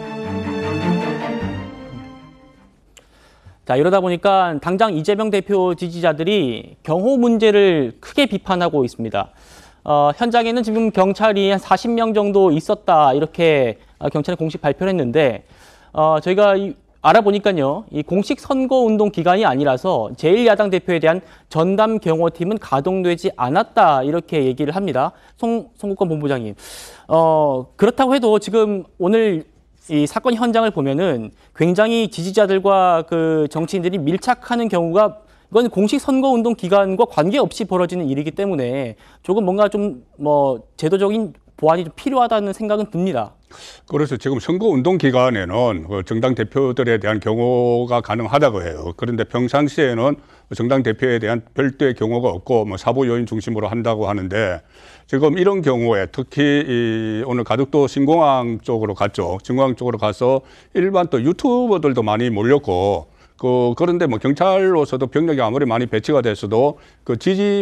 자, 이러다 보니까 당장 이재명 대표 지지자들이 경호 문제를 크게 비판하고 있습니다. 현장에는 지금 경찰이 한 40명 정도 있었다 이렇게 경찰이 공식 발표를 했는데 저희가 알아보니까요, 이 공식 선거운동 기간이 아니라서 제1야당 대표에 대한 전담 경호팀은 가동되지 않았다 이렇게 얘기를 합니다. 송국권 본부장님. 그렇다고 해도 지금 오늘 이 사건 현장을 보면은 굉장히 지지자들과 그 정치인들이 밀착하는 경우가 이건 공식 선거운동 기간과 관계없이 벌어지는 일이기 때문에 조금 뭔가 좀 제도적인 보완이 좀 필요하다는 생각은 듭니다. 그래서 지금 선거운동 기간에는 정당 대표들에 대한 경호가 가능하다고 해요. 그런데 평상시에는 정당 대표에 대한 별도의 경호가 없고 사보 요인 중심으로 한다고 하는데 지금 이런 경우에 특히 오늘 가덕도 신공항 쪽으로 갔죠. 신공항 쪽으로 가서 일반 또 유튜버들도 많이 몰렸고 그런데 경찰로서도 병력이 아무리 많이 배치가 됐어도 그 지지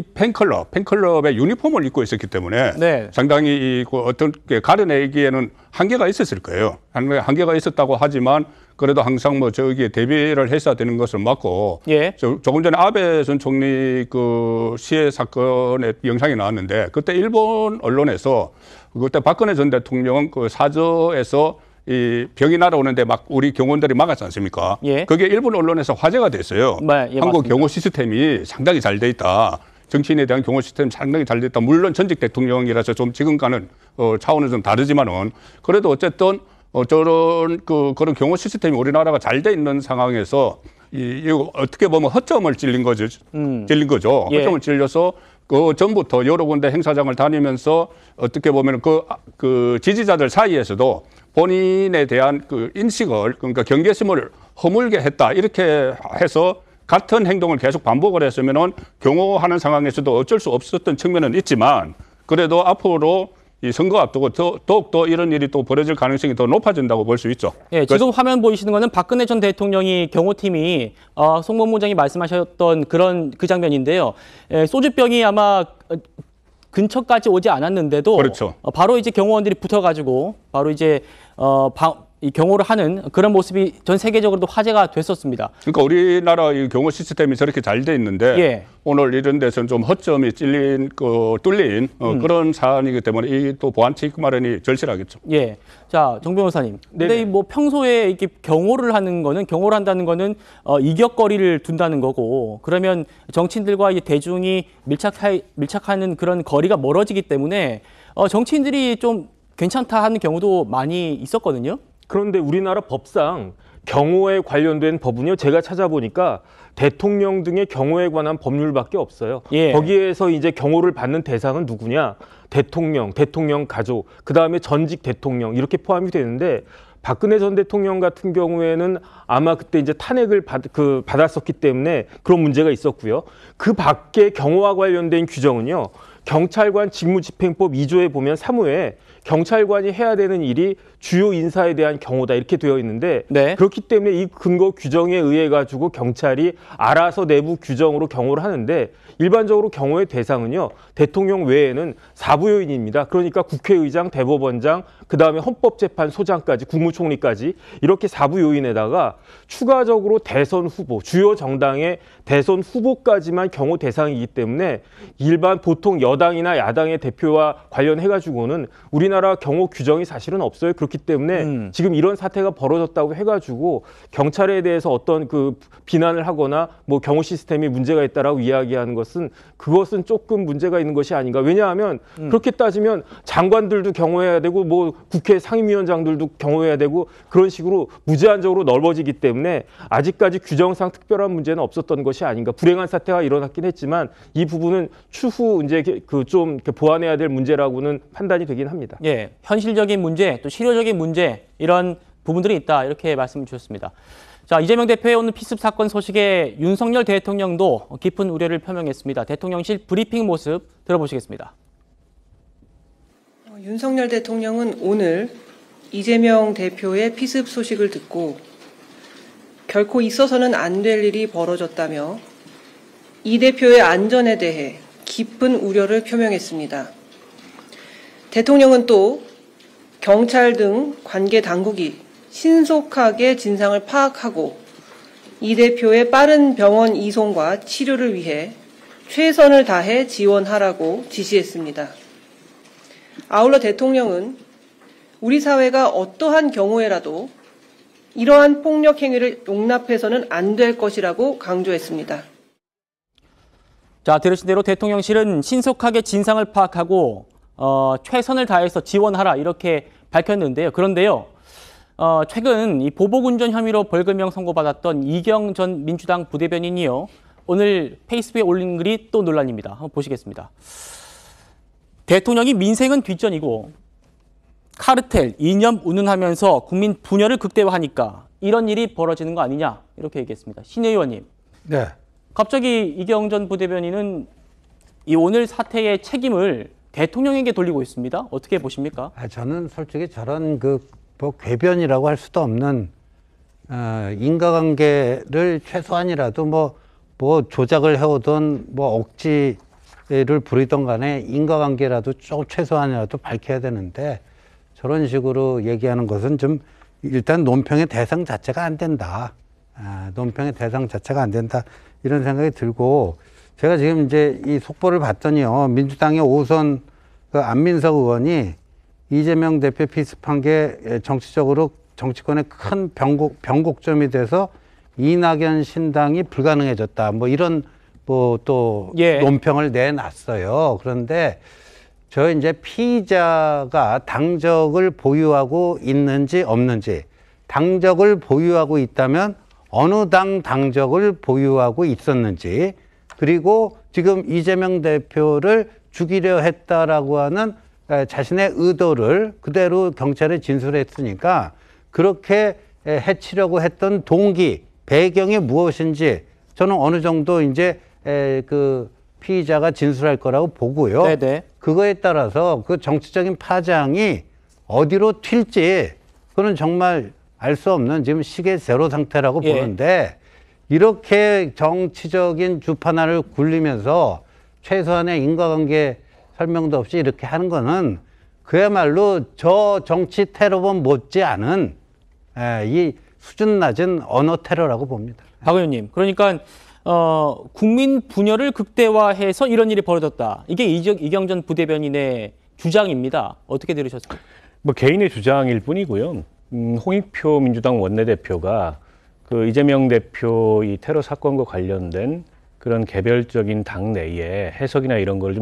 팬클럽의 유니폼을 입고 있었기 때문에 네. 상당히 어떤 게 가려내기에는 한계가 있었을 거예요. 한계가 있었다고 하지만 그래도 항상 저기에 대비를 했어야 되는 것을 맞고 예. 조금 전에 아베 전 총리 그 시해 사건의 영상이 나왔는데 그때 일본 언론에서 그때 박근혜 전 대통령 그 사저에서 이 병이 날아오는데 막 우리 경호원들이 막았지 않습니까? 예. 그게 일본 언론에서 화제가 됐어요. 네, 예, 한국 맞습니다. 경호 시스템이 상당히 잘 돼 있다. 정치인에 대한 경호 시스템이 상당히 잘 돼 있다. 물론 전직 대통령이라서 좀 지금과는 차원은 좀 다르지만은 그래도 어쨌든 저런 그런 경호 시스템이 우리나라가 잘 돼 있는 상황에서 이거 어떻게 보면 허점을 찔린 거죠. 찔린 거죠. 예. 허점을 찔려서 그 전부터 여러 군데 행사장을 다니면서 어떻게 보면 그 지지자들 사이에서도 본인에 대한 그 인식을 그러니까 경계심을 허물게 했다 이렇게 해서 같은 행동을 계속 반복을 했으면은 경호하는 상황에서도 어쩔 수 없었던 측면은 있지만 그래도 앞으로 이 선거 앞두고 더욱더 이런 일이 또 벌어질 가능성이 더 높아진다고 볼 수 있죠. 예, 지금 화면 보이시는 거는 박근혜 전 대통령이 경호팀이 송 본부장이 말씀하셨던 그 장면인데요. 소주병이 아마 근처까지 오지 않았는데도 그렇죠. 바로 이제 경호원들이 붙어가지고 바로 이제 이 경호를 하는 그런 모습이 전 세계적으로도 화제가 됐었습니다. 그러니까 우리나라 이 경호 시스템이 저렇게 잘 돼 있는데 예. 오늘 이런 데서는 좀 허점이 뚫린 그런 사안이기 때문에 이 또 보안 체크 마련이 절실하겠죠. 예. 자, 정 변호사님. 근데 평소에 이렇게 경호를 한다는 거는 이격거리를 둔다는 거고 그러면 정치인들과 이 대중이 밀착하는 그런 거리가 멀어지기 때문에 정치인들이 좀 괜찮다 하는 경우도 많이 있었거든요. 그런데 우리나라 법상 경호에 관련된 법은요, 제가 찾아보니까 대통령 등의 경호에 관한 법률밖에 없어요. 예. 거기에서 이제 경호를 받는 대상은 누구냐? 대통령, 대통령 가족, 그 다음에 전직 대통령 이렇게 포함이 되는데 박근혜 전 대통령 같은 경우에는 아마 그때 이제 탄핵을 받았었기 때문에 그런 문제가 있었고요. 그 밖에 경호와 관련된 규정은요, 경찰관 직무집행법 2조에 보면 3호에 경찰관이 해야 되는 일이 주요 인사에 대한 경호다 이렇게 되어 있는데 그렇기 때문에 이 근거 규정에 의해 가지고 경찰이 알아서 내부 규정으로 경호를 하는데 일반적으로 경호의 대상은요 대통령 외에는 사부 요인입니다. 그러니까 국회의장, 대법원장, 그다음에 헌법재판소장까지 국무총리까지 이렇게 사부 요인에다가 추가적으로 대선 후보, 주요 정당의 대선 후보까지만 경호 대상이기 때문에 일반 보통 여당이나 야당의 대표와 관련해 가지고는 우리나라 경호 규정이 사실은 없어요. 그렇기 때문에 지금 이런 사태가 벌어졌다고 해가지고 경찰에 대해서 어떤 그 비난을 하거나 뭐 경호 시스템이 문제가 있다라고 이야기하는 것은 그것은 조금 문제가 있는 것이 아닌가. 왜냐하면 그렇게 따지면 장관들도 경호해야 되고 뭐 국회 상임위원장들도 경호해야 되고 그런 식으로 무제한적으로 넓어지기 때문에 아직까지 규정상 특별한 문제는 없었던 것이 아닌가. 불행한 사태가 일어났긴 했지만 이 부분은 추후 이제 그 좀 보완해야 될 문제라고는 판단이 되긴 합니다. 예, 현실적인 문제, 또 실효적인 문제 이런 부분들이 있다 이렇게 말씀을 주셨습니다. 자, 이재명 대표의 오늘 피습 사건 소식에 윤석열 대통령도 깊은 우려를 표명했습니다. 대통령실 브리핑 모습 들어보시겠습니다. 윤석열 대통령은 오늘 이재명 대표의 피습 소식을 듣고 결코 있어서는 안 될 일이 벌어졌다며 이 대표의 안전에 대해 깊은 우려를 표명했습니다. 대통령은 또 경찰 등 관계 당국이 신속하게 진상을 파악하고 이 대표의 빠른 병원 이송과 치료를 위해 최선을 다해 지원하라고 지시했습니다. 아울러 대통령은 우리 사회가 어떠한 경우에라도 이러한 폭력 행위를 용납해서는 안 될 것이라고 강조했습니다. 자, 들으신 대로 대통령실은 신속하게 진상을 파악하고 최선을 다해서 지원하라 이렇게 밝혔는데요. 그런데요, 최근 이 보복운전 혐의로 벌금형 선고받았던 이경 전 민주당 부대변인이요, 오늘 페이스북에 올린 글이 또 논란입니다. 한번 보시겠습니다. 대통령이 민생은 뒷전이고 카르텔, 이념 운운하면서 국민 분열을 극대화하니까 이런 일이 벌어지는 거 아니냐 이렇게 얘기했습니다. 신 의원님. 네. 갑자기 이경 전 부대변인은 이 오늘 사태의 책임을 대통령에게 돌리고 있습니다. 어떻게 보십니까? 저는 솔직히 저런 뭐 궤변이라고 할 수도 없는 인과관계를 최소한이라도 뭐 조작을 해오던 뭐 억지를 부리던 간에 인과관계라도 좀 최소한이라도 밝혀야 되는데 저런 식으로 얘기하는 것은 좀 일단 논평의 대상 자체가 안 된다. 논평의 대상 자체가 안 된다. 이런 생각이 들고 제가 지금 이제 이 속보를 봤더니요. 민주당의 5선 안민석 의원이 이재명 대표 피습한 게 정치적으로 정치권의 큰 변곡점이 돼서 이낙연 신당이 불가능해졌다. 뭐 이런 뭐 또 논평을 내놨어요. 그런데 저 이제 피의자가 당적을 보유하고 있는지 없는지, 당적을 보유하고 있다면 어느 당 당적을 보유하고 있었는지, 그리고 지금 이재명 대표를 죽이려 했다라고 하는 자신의 의도를 그대로 경찰에 진술했으니까 그렇게 해치려고 했던 동기, 배경이 무엇인지 저는 어느 정도 이제 그 피의자가 진술할 거라고 보고요. 네네. 그거에 따라서 그 정치적인 파장이 어디로 튈지 그건 정말 알 수 없는 지금 시계 제로 상태라고 보는데 이렇게 정치적인 주판화를 굴리면서 최소한의 인과관계 설명도 없이 이렇게 하는 거는 그야말로 저 정치 테러범 못지 않은 이 수준 낮은 언어 테러라고 봅니다. 박 의원님, 그러니까 국민 분열을 극대화해서 이런 일이 벌어졌다. 이게 이경 전 부대변인의 주장입니다. 어떻게 들으셨습니까? 뭐 개인의 주장일 뿐이고요. 홍익표 민주당 원내대표가 그 이재명 대표 이 테러 사건과 관련된 그런 개별적인 당내의 해석이나 이런 걸 좀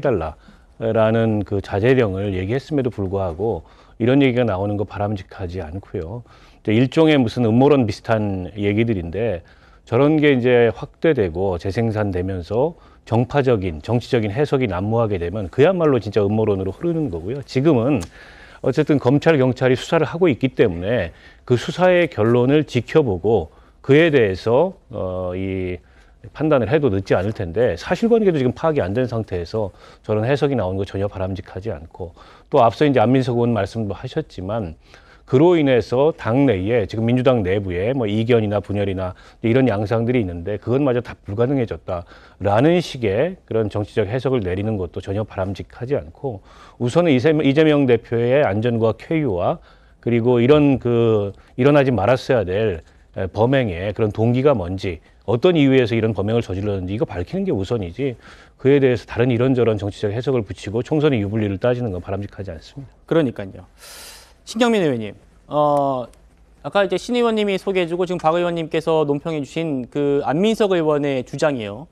자제해달라라는 그 자제령을 얘기했음에도 불구하고 이런 얘기가 나오는 거 바람직하지 않고요. 일종의 무슨 음모론 비슷한 얘기들인데 저런 게 이제 확대되고 재생산되면서 정파적인 정치적인 해석이 난무하게 되면 그야말로 진짜 음모론으로 흐르는 거고요. 지금은 어쨌든 검찰, 경찰이 수사를 하고 있기 때문에 그 수사의 결론을 지켜보고 그에 대해서 이 판단을 해도 늦지 않을 텐데 사실관계도 지금 파악이 안 된 상태에서 저런 해석이 나오는 거 전혀 바람직하지 않고 또 앞서 이제 안민석 의원 말씀도 하셨지만 그로 인해서 당내에 지금 민주당 내부에 뭐 이견이나 분열이나 이런 양상들이 있는데 그것마저 다 불가능해졌다라는 식의 그런 정치적 해석을 내리는 것도 전혀 바람직하지 않고 우선은 이재명 대표의 안전과 쾌유와 그리고 이런 일어나지 말았어야 될 범행의 그런 동기가 뭔지 어떤 이유에서 이런 범행을 저질렀는지 이거 밝히는 게 우선이지 그에 대해서 다른 이런저런 정치적 해석을 붙이고 총선의 유불리를 따지는 건 바람직하지 않습니다. 그러니까요. 신경민 의원님, 아까 이제 신 의원님이 소개해주고 지금 박 의원님께서 논평해주신 그 안민석 의원의 주장이요.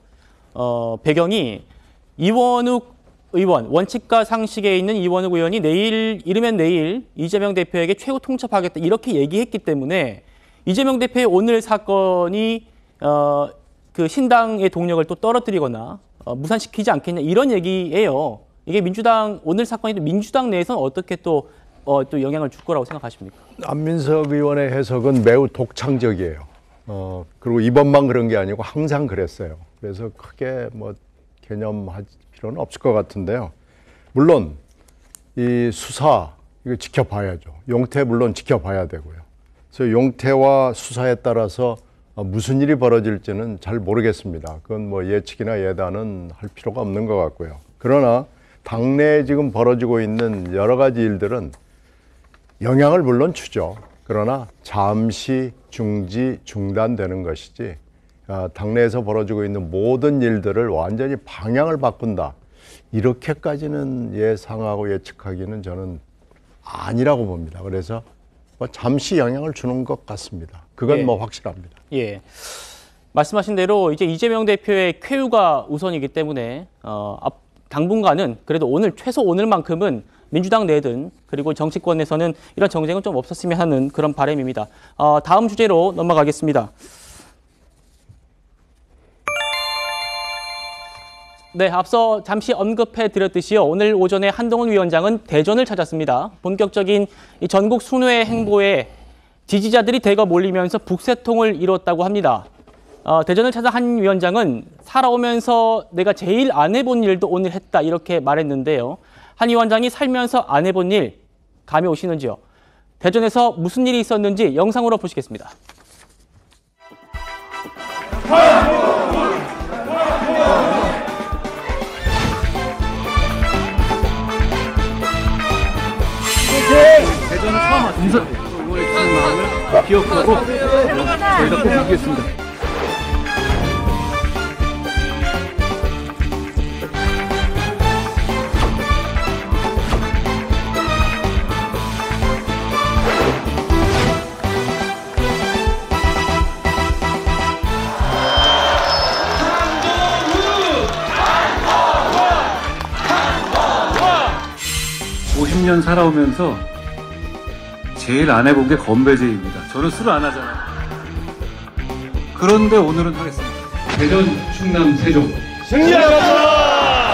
배경이 이원욱 의원, 원칙과 상식에 있는 이원욱 의원이 이르면 내일 이재명 대표에게 최후 통첩하겠다 이렇게 얘기했기 때문에 이재명 대표의 오늘 사건이 그 신당의 동력을 또 떨어뜨리거나 무산시키지 않겠냐 이런 얘기예요. 이게 민주당 오늘 사건이 민주당 내에서는 어떻게 또 영향을 줄 거라고 생각하십니까? 안민석 의원의 해석은 매우 독창적이에요. 그리고 이번만 그런 게 아니고 항상 그랬어요. 그래서 크게 뭐 개념할 필요는 없을 것 같은데요. 물론 이 수사 이거 지켜봐야죠. 용태 물론 지켜봐야 되고요. 그래서 용태와 수사에 따라서 무슨 일이 벌어질지는 잘 모르겠습니다. 그건 뭐 예측이나 예단은 할 필요가 없는 것 같고요. 그러나 당내에 지금 벌어지고 있는 여러 가지 일들은 영향을 물론 주죠. 그러나 잠시 중단되는 것이지 당내에서 벌어지고 있는 모든 일들을 완전히 방향을 바꾼다. 이렇게까지는 예상하고 예측하기는 저는 아니라고 봅니다. 그래서 뭐 잠시 영향을 주는 것 같습니다. 그건 뭐 확실합니다. 예. 말씀하신 대로 이제 이재명 대표의 쾌유가 우선이기 때문에 당분간은 그래도 최소 오늘만큼은 민주당 내든 그리고 정치권에서는 이런 정쟁은 좀 없었으면 하는 그런 바람입니다. 다음 주제로 넘어가겠습니다. 네, 앞서 잠시 언급해 드렸듯이요. 오늘 오전에 한동훈 위원장은 대전을 찾았습니다. 본격적인 이 전국 순회 행보에 지지자들이 대거 몰리면서 북새통을 이뤘다고 합니다. 대전을 찾아 한 위원장은 살아오면서 내가 제일 안 해본 일도 오늘 했다 이렇게 말했는데요. 한 위원장이 살면서 안 해본 일 감이 오시는지요? 대전에서 무슨 일이 있었는지 영상으로 보시겠습니다. 대전을 처음 왔습니다. 응원해 주신 마음을 기억하고 저희가 꼭 이기겠습니다. 년 살아오면서 제일 안 해본 게 건배제입니다. 저는 술을 안 하잖아요. 그런데 오늘은 하겠습니다. 대전, 충남, 세종 승리하라!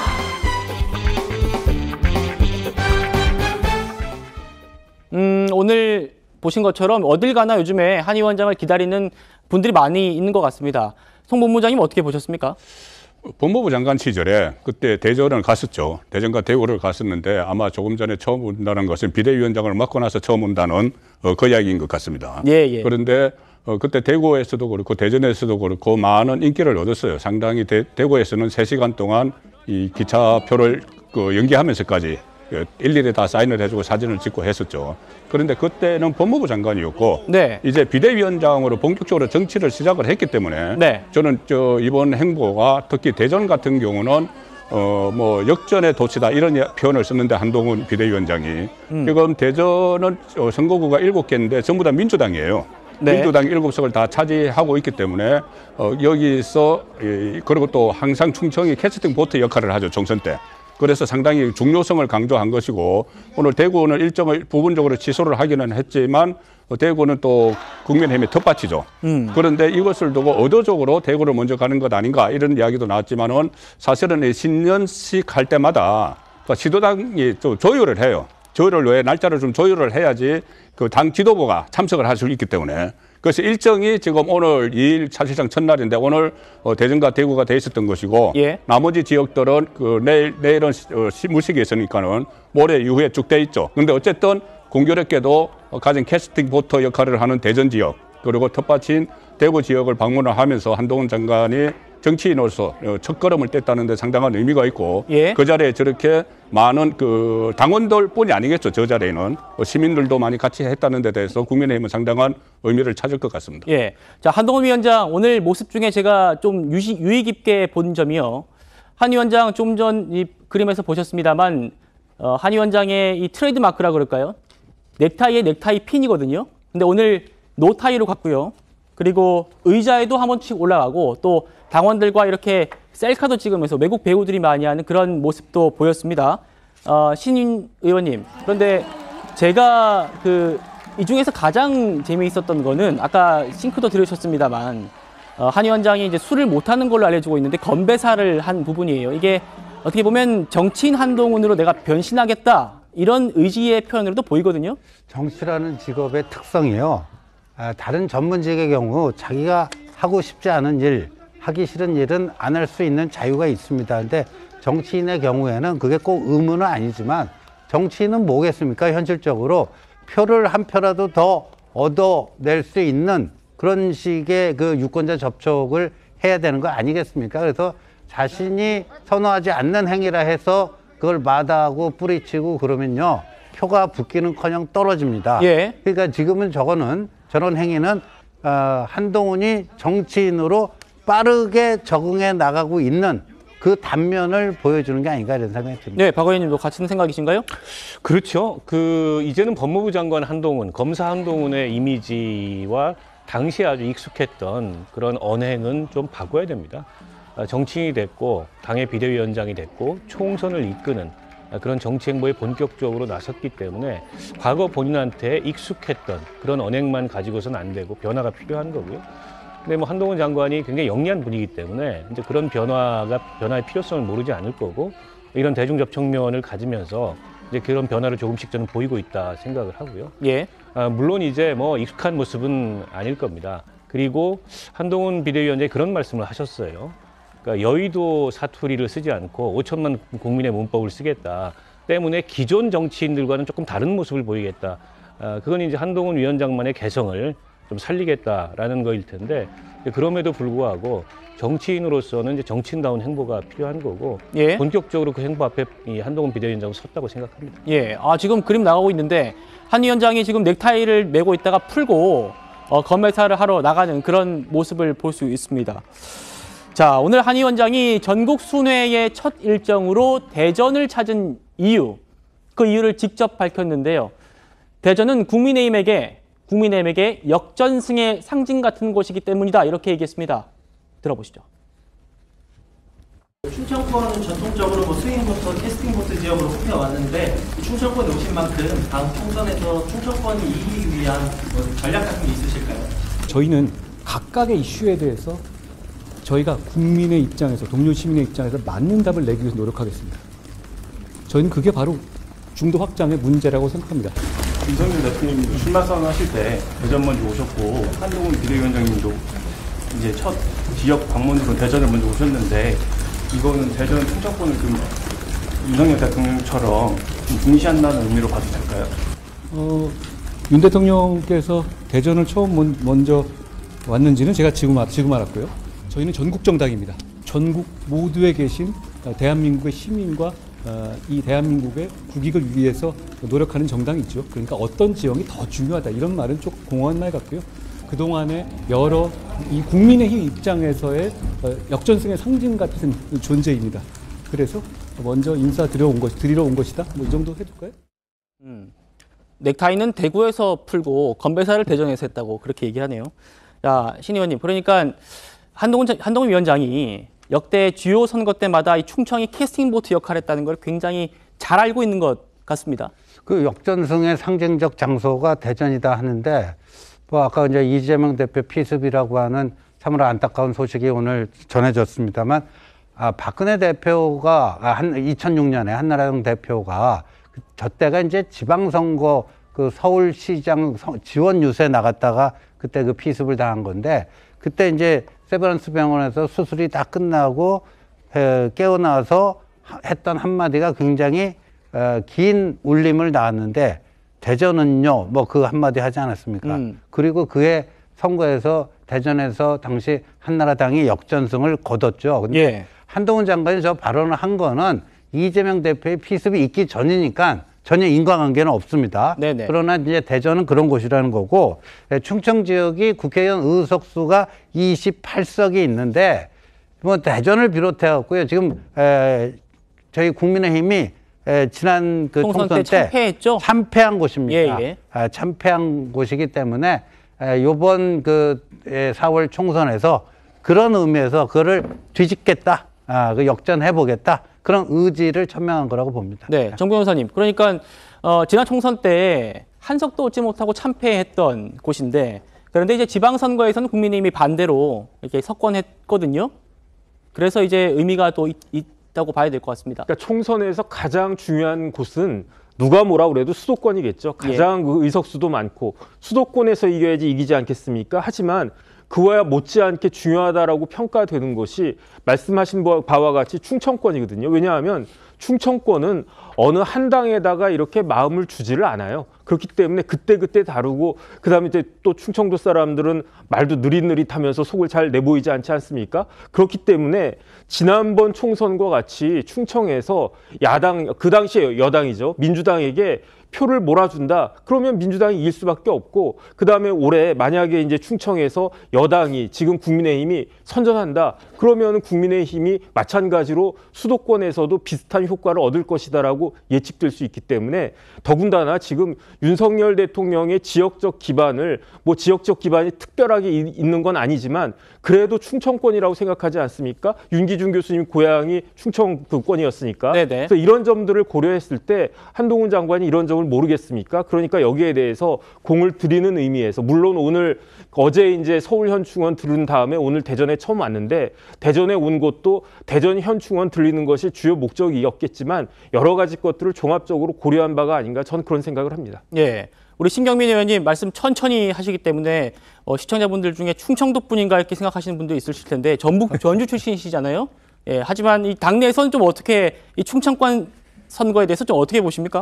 오늘 보신 것처럼 어딜 가나 요즘에 한 위원장을 기다리는 분들이 많이 있는 것 같습니다. 송 본부장님 어떻게 보셨습니까? 법무부 장관 시절에 그때 대전을 갔었죠. 대전과 대구를 갔었는데 아마 조금 전에 처음 온다는 것은 비대위원장을 맡고 나서 처음 온다는 그 이야기인 것 같습니다. 예. 그런데 그때 대구에서도 그렇고 대전에서도 그렇고 많은 인기를 얻었어요. 상당히 대구에서는 3시간 동안 이 기차표를 연기하면서까지 일일이 다 사인을 해주고 사진을 찍고 했었죠. 그런데 그때는 법무부 장관이었고 이제 비대위원장으로 본격적으로 정치를 시작을 했기 때문에 저는 이번 행보가 특히 대전 같은 경우는 뭐 역전의 도치다 이런 표현을 썼는데 한동훈 비대위원장이 지금 대전은 선거구가 7개인데 전부 다 민주당이에요. 민주당 7석을 다 차지하고 있기 때문에 여기서 그리고 또 항상 충청이 캐스팅 보트 역할을 하죠. 총선 때. 그래서 상당히 중요성을 강조한 것이고 오늘 대구는 일정을 부분적으로 취소를 하기는 했지만 대구는 또 국민의힘의 텃밭이죠. 그런데 이것을 두고 의도적으로 대구를 먼저 가는 것 아닌가 이런 이야기도 나왔지만은 사실은 신년식 할 때마다 지도당이 좀 조율을 해요. 조율을 왜 날짜를 좀 조율을 해야지 그 당 지도부가 참석을 할 수 있기 때문에 그래서 일정이 지금 오늘 2일 사실상 첫날인데 오늘 대전과 대구가 돼 있었던 것이고 예. 나머지 지역들은 그 내일은 무식이 있으니까는 모레 이후에 쭉 돼 있죠. 근데 어쨌든 공교롭게도 가장 캐스팅 보터 역할을 하는 대전 지역 그리고 텃밭인 대구 지역을 방문을 하면서 한동훈 장관이 정치인으로서 첫걸음을 뗐다는 데 상당한 의미가 있고 예. 그 자리에 저렇게 많은 그 당원들뿐이 아니겠죠. 저 자리에는 시민들도 많이 같이 했다는 데 대해서 국민의힘은 상당한 의미를 찾을 것 같습니다. 예. 자, 한동훈 위원장 오늘 모습 중에 제가 좀 유의 깊게 본 점이요. 한 위원장 좀 전 이 그림에서 보셨습니다만 한 위원장의 이 트레이드 마크라 그럴까요? 넥타이에 넥타이 핀이거든요. 근데 오늘 노타이로 갔고요. 그리고 의자에도 한 번씩 올라가고 또 당원들과 이렇게 셀카도 찍으면서 외국 배우들이 많이 하는 그런 모습도 보였습니다. 신인 의원님, 그런데 제가 이 중에서 가장 재미있었던 거는 아까 싱크도 들으셨습니다만 한 위원장이 이제 술을 못하는 걸로 알려지고 있는데 건배사를 한 부분이에요. 이게 어떻게 보면 정치인 한동훈으로 내가 변신하겠다 이런 의지의 표현으로도 보이거든요. 정치라는 직업의 특성이요. 다른 전문직의 경우 자기가 하고 싶지 않은 일, 하기 싫은 일은 안 할 수 있는 자유가 있습니다. 근데 정치인의 경우에는 그게 꼭 의무는 아니지만 정치인은 뭐겠습니까? 현실적으로 표를 한 표라도 더 얻어낼 수 있는 그런 식의 그 유권자 접촉을 해야 되는 거 아니겠습니까? 그래서 자신이 선호하지 않는 행위라 해서 그걸 마다하고 뿌리치고 그러면요. 표가 붙기는커녕 떨어집니다. 예. 그러니까 지금은 저런 행위는 한동훈이 정치인으로 빠르게 적응해 나가고 있는 그 단면을 보여주는 게 아닌가 이런 생각이 듭니다. 네, 박 의원님도 같은 생각이신가요? 그렇죠. 이제는 법무부 장관 한동훈, 검사 한동훈의 이미지와 당시에 아주 익숙했던 그런 언행은 좀 바꿔야 됩니다. 정치인이 됐고 당의 비대위원장이 됐고 총선을 이끄는 그런 정치 행보에 본격적으로 나섰기 때문에 과거 본인한테 익숙했던 그런 언행만 가지고서는 안 되고 변화가 필요한 거고요. 근데 한동훈 장관이 굉장히 영리한 분이기 때문에 이제 그런 변화의 필요성을 모르지 않을 거고 이런 대중 접촉면을 가지면서 이제 그런 변화를 조금씩 저는 보이고 있다 생각을 하고요. 예. 물론 이제 익숙한 모습은 아닐 겁니다. 그리고 한동훈 비대위원장이 그런 말씀을 하셨어요. 그러니까 여의도 사투리를 쓰지 않고 5천만 국민의 문법을 쓰겠다. 때문에 기존 정치인들과는 조금 다른 모습을 보이겠다. 그건 이제 한동훈 위원장만의 개성을 좀 살리겠다라는 거일 텐데 그럼에도 불구하고 정치인으로서는 이제 정치인다운 행보가 필요한 거고 예. 본격적으로 그 행보 앞에 이 한동훈 비대위원장은 섰다고 생각합니다. 예, 지금 그림 나가고 있는데 한 위원장이 지금 넥타이를 메고 있다가 풀고 건배사를 하러 나가는 그런 모습을 볼 수 있습니다. 자, 오늘 한 위원장이 전국 순회의 첫 일정으로 대전을 찾은 이유, 그 이유를 직접 밝혔는데요. 대전은 국민의힘에게 역전승의 상징 같은 곳이기 때문이다 이렇게 얘기했습니다. 들어보시죠. 충청권은 전통적으로 스윙부터 캐스팅보트 지역으로 꼽혀왔는데 충청권에 오신 만큼 다음 총선에서 충청권이 이기기 위한 전략 같은 게 있으실까요? 저희는 각각의 이슈에 대해서 저희가 국민의 입장에서 동료 시민의 입장에서 맞는 답을 내기 위해서 노력하겠습니다. 저희는 그게 바로 중도 확장의 문제라고 생각합니다. 윤석열 대통령님도 출마 선언하실 때 대전 먼저 오셨고 한동훈 비대위원장님도 이제 첫 지역 방문으로 대전을 먼저 오셨는데 이거는 대전 충청권을 좀 윤석열 대통령처럼 좀 중시한다는 의미로 봐도 될까요? 윤 대통령께서 대전을 처음 먼저 왔는지는 제가 지금 알았고요. 저희는 전국 정당입니다. 전국 모두에 계신 대한민국의 시민과 이 대한민국의 국익을 위해서 노력하는 정당이 있죠. 그러니까 어떤 지형이 더 중요하다 이런 말은 조금 공허한 말 같고요. 그동안에 여러 이 국민의힘 입장에서의 역전승의 상징 같은 존재입니다. 그래서 먼저 드리러 온 것이다. 이 정도 해둘까요? 넥타이는 대구에서 풀고 건배사를 대전에서 했다고 그렇게 얘기하네요. 자, 신 의원님, 그러니까 한동훈 위원장이 역대 주요 선거 때마다 이 충청이 캐스팅보트 역할을 했다는 걸 굉장히 잘 알고 있는 것 같습니다. 그 역전승의 상징적 장소가 대전이다 하는데 아까 이제 이재명 대표 피습이라고 하는 참으로 안타까운 소식이 오늘 전해졌습니다만 박근혜 대표가 2006년에 한나라당 대표가 저 때가 이제 지방선거 그 서울시장 지원 유세 나갔다가 그때 그 피습을 당한 건데 그때 이제 세브란스 병원에서 수술이 다 끝나고 깨어나서 했던 한마디가 굉장히 긴 울림을 낳았는데 대전은요 뭐 그 한마디 하지 않았습니까? 그리고 그해 선거에서 대전에서 당시 한나라당이 역전승을 거뒀죠. 근데 예. 한동훈 장관이 저 발언을 한 거는 이재명 대표의 피습이 있기 전이니까 전혀 인과관계는 없습니다. 네네. 그러나 이제 대전은 그런 곳이라는 거고 충청 지역이 국회의원 의석수가 28석이 있는데 뭐 대전을 비롯해 갖고요. 지금 저희 국민의힘이 지난 그 총선 때 참패했죠? 참패한 곳입니다. 예. 참패한 곳이기 때문에 이번 그 4월 총선에서 그런 의미에서 그거를 뒤집겠다, 그 역전해 보겠다 그런 의지를 천명한 거라고 봅니다. 네, 정 변호사님. 그러니까 지난 총선 때 한석도 얻지 못하고 참패했던 곳인데 그런데 이제 지방선거에서는 국민의힘이 반대로 이렇게 석권했거든요. 그래서 이제 의미가 또 있다고 봐야 될 것 같습니다. 그러니까 총선에서 가장 중요한 곳은 누가 뭐라 그래도 수도권이겠죠. 가장 그 의석수도 많고 수도권에서 이겨야지 이기지 않겠습니까? 하지만 그와야 못지않게 중요하다라고 평가되는 것이 말씀하신 바와 같이 충청권이거든요. 왜냐하면 충청권은 어느 한 당에다가 이렇게 마음을 주지를 않아요. 그렇기 때문에 그때그때 다루고 그다음에 이제 또 충청도 사람들은 말도 느릿느릿하면서 속을 잘 내보이지 않지 않습니까? 그렇기 때문에 지난번 총선과 같이 충청에서 야당, 그 당시에 여당이죠. 민주당에게 표를 몰아준다. 그러면 민주당이 이길 수밖에 없고 그다음에 올해 만약에 이제 충청에서 여당이 지금 국민의힘이 선전한다. 그러면 국민의힘이 마찬가지로 수도권에서도 비슷한 효과를 얻을 것이다라고 예측될 수 있기 때문에 더군다나 지금 윤석열 대통령의 지역적 기반을 뭐 지역적 기반이 특별하게 있는 건 아니지만 그래도 충청권이라고 생각하지 않습니까? 윤기준 교수님 고향이 충청권이었으니까. 그래서 이런 점들을 고려했을 때 한동훈 장관이 이런 점을 모르겠습니까? 그러니까 여기에 대해서 공을 들이는 의미에서 물론 오늘 어제 이제 서울 현충원 들은 다음에 오늘 대전에 처음 왔는데 대전에 온 것도 대전 현충원 들리는 것이 주요 목적이었겠지만 여러 가지 것들을 종합적으로 고려한 바가 아닌가 저는 그런 생각을 합니다. 예. 우리 신경민 의원님 말씀 천천히 하시기 때문에 시청자분들 중에 충청도뿐인가 이렇게 생각하시는 분도 있으실 텐데 전주 출신이시잖아요. 예. 하지만 이 당내에서는 좀 어떻게 이 충청권 선거에 대해서 좀 어떻게 보십니까?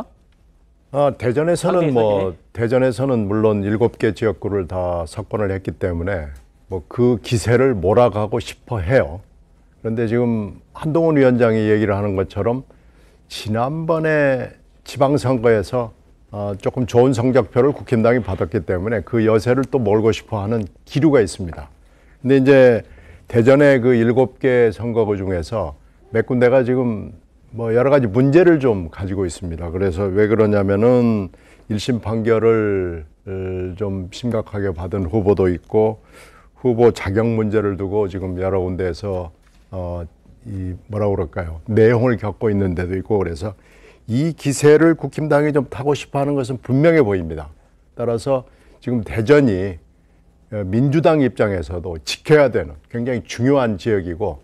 대전에서는 물론 7개 지역구를 다 석권을 했기 때문에 뭐 그 기세를 몰아가고 싶어 해요. 그런데 지금 한동훈 위원장이 얘기를 하는 것처럼 지난번에 지방선거에서 조금 좋은 성적표를 국힘당이 받았기 때문에 그 여세를 또 몰고 싶어 하는 기류가 있습니다. 근데 이제 대전의 그 7개 선거구 중에서 몇 군데가 지금 뭐 여러 가지 문제를 좀 가지고 있습니다. 그래서 왜 그러냐면은 1심 판결을 좀 심각하게 받은 후보도 있고 후보 자격 문제를 두고 지금 여러 군데에서 뭐라고 그럴까요? 내용을 겪고 있는 데도 있고 그래서 이 기세를 국힘당이 좀 타고 싶어 하는 것은 분명해 보입니다. 따라서 지금 대전이 민주당 입장에서도 지켜야 되는 굉장히 중요한 지역이고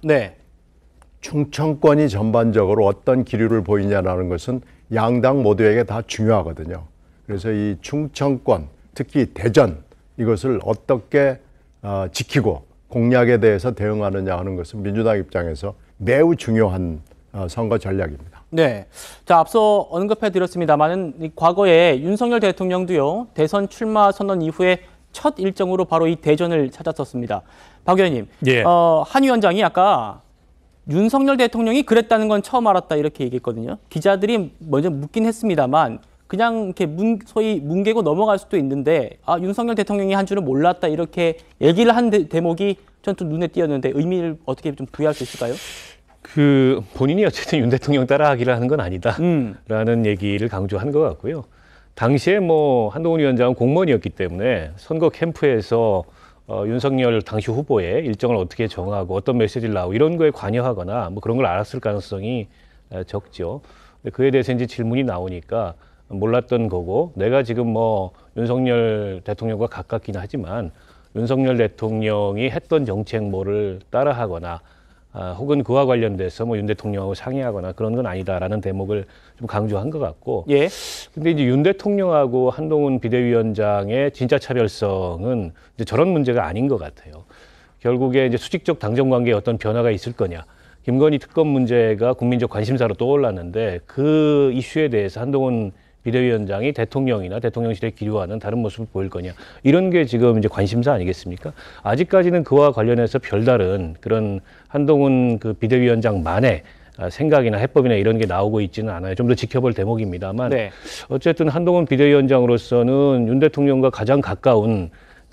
충청권이 전반적으로 어떤 기류를 보이냐라는 것은 양당 모두에게 다 중요하거든요. 그래서 이 충청권, 특히 대전 이것을 어떻게 지키고 공약에 대해서 대응하느냐 하는 것은 민주당 입장에서 매우 중요한 선거 전략입니다. 네. 자, 앞서 언급해 드렸습니다만은 과거에 윤석열 대통령도요, 대선 출마 선언 이후에 첫 일정으로 바로 이 대전을 찾았었습니다. 박 의원님, 한 위원장이 아까 윤석열 대통령이 그랬다는 건 처음 알았다 이렇게 얘기했거든요. 기자들이 먼저 묻긴 했습니다만 그냥 이렇게 소위 뭉개고 넘어갈 수도 있는데 윤석열 대통령이 한 줄은 몰랐다 이렇게 얘기를 한 대목이 전 좀 눈에 띄었는데 의미를 어떻게 좀 부여할 수 있을까요? 본인이 어쨌든 윤 대통령 따라하기를 하는 건 아니다라는 얘기를 강조한 것 같고요. 당시에 뭐 한동훈 위원장은 공무원이었기 때문에 선거 캠프에서 윤석열 당시 후보의 일정을 어떻게 정하고 어떤 메시지를 나오고 이런 거에 관여하거나 뭐 그런 걸 알았을 가능성이 적죠. 근데 그에 대해서 이제 질문이 나오니까 몰랐던 거고 내가 지금 뭐 윤석열 대통령과 가깝긴 하지만 윤석열 대통령이 했던 정책 뭐를 따라하거나 혹은 그와 관련돼서 뭐 윤 대통령하고 상의하거나 그런 건 아니다라는 대목을 좀 강조한 것 같고. 예. 근데 이제 윤 대통령하고 한동훈 비대위원장의 진짜 차별성은 이제 저런 문제가 아닌 것 같아요. 결국에 이제 수직적 당정 관계에 어떤 변화가 있을 거냐. 김건희 특검 문제가 국민적 관심사로 떠올랐는데 그 이슈에 대해서 한동훈 비대위원장이 대통령이나 대통령실에 기류하는 다른 모습을 보일 거냐. 이런 게 지금 이제 관심사 아니겠습니까? 아직까지는 그와 관련해서 별다른 그런 한동훈 그 비대위원장만의 생각이나 해법이나 이런 게 나오고 있지는 않아요. 좀 더 지켜볼 대목입니다만. 네. 어쨌든 한동훈 비대위원장으로서는 윤 대통령과 가장 가까운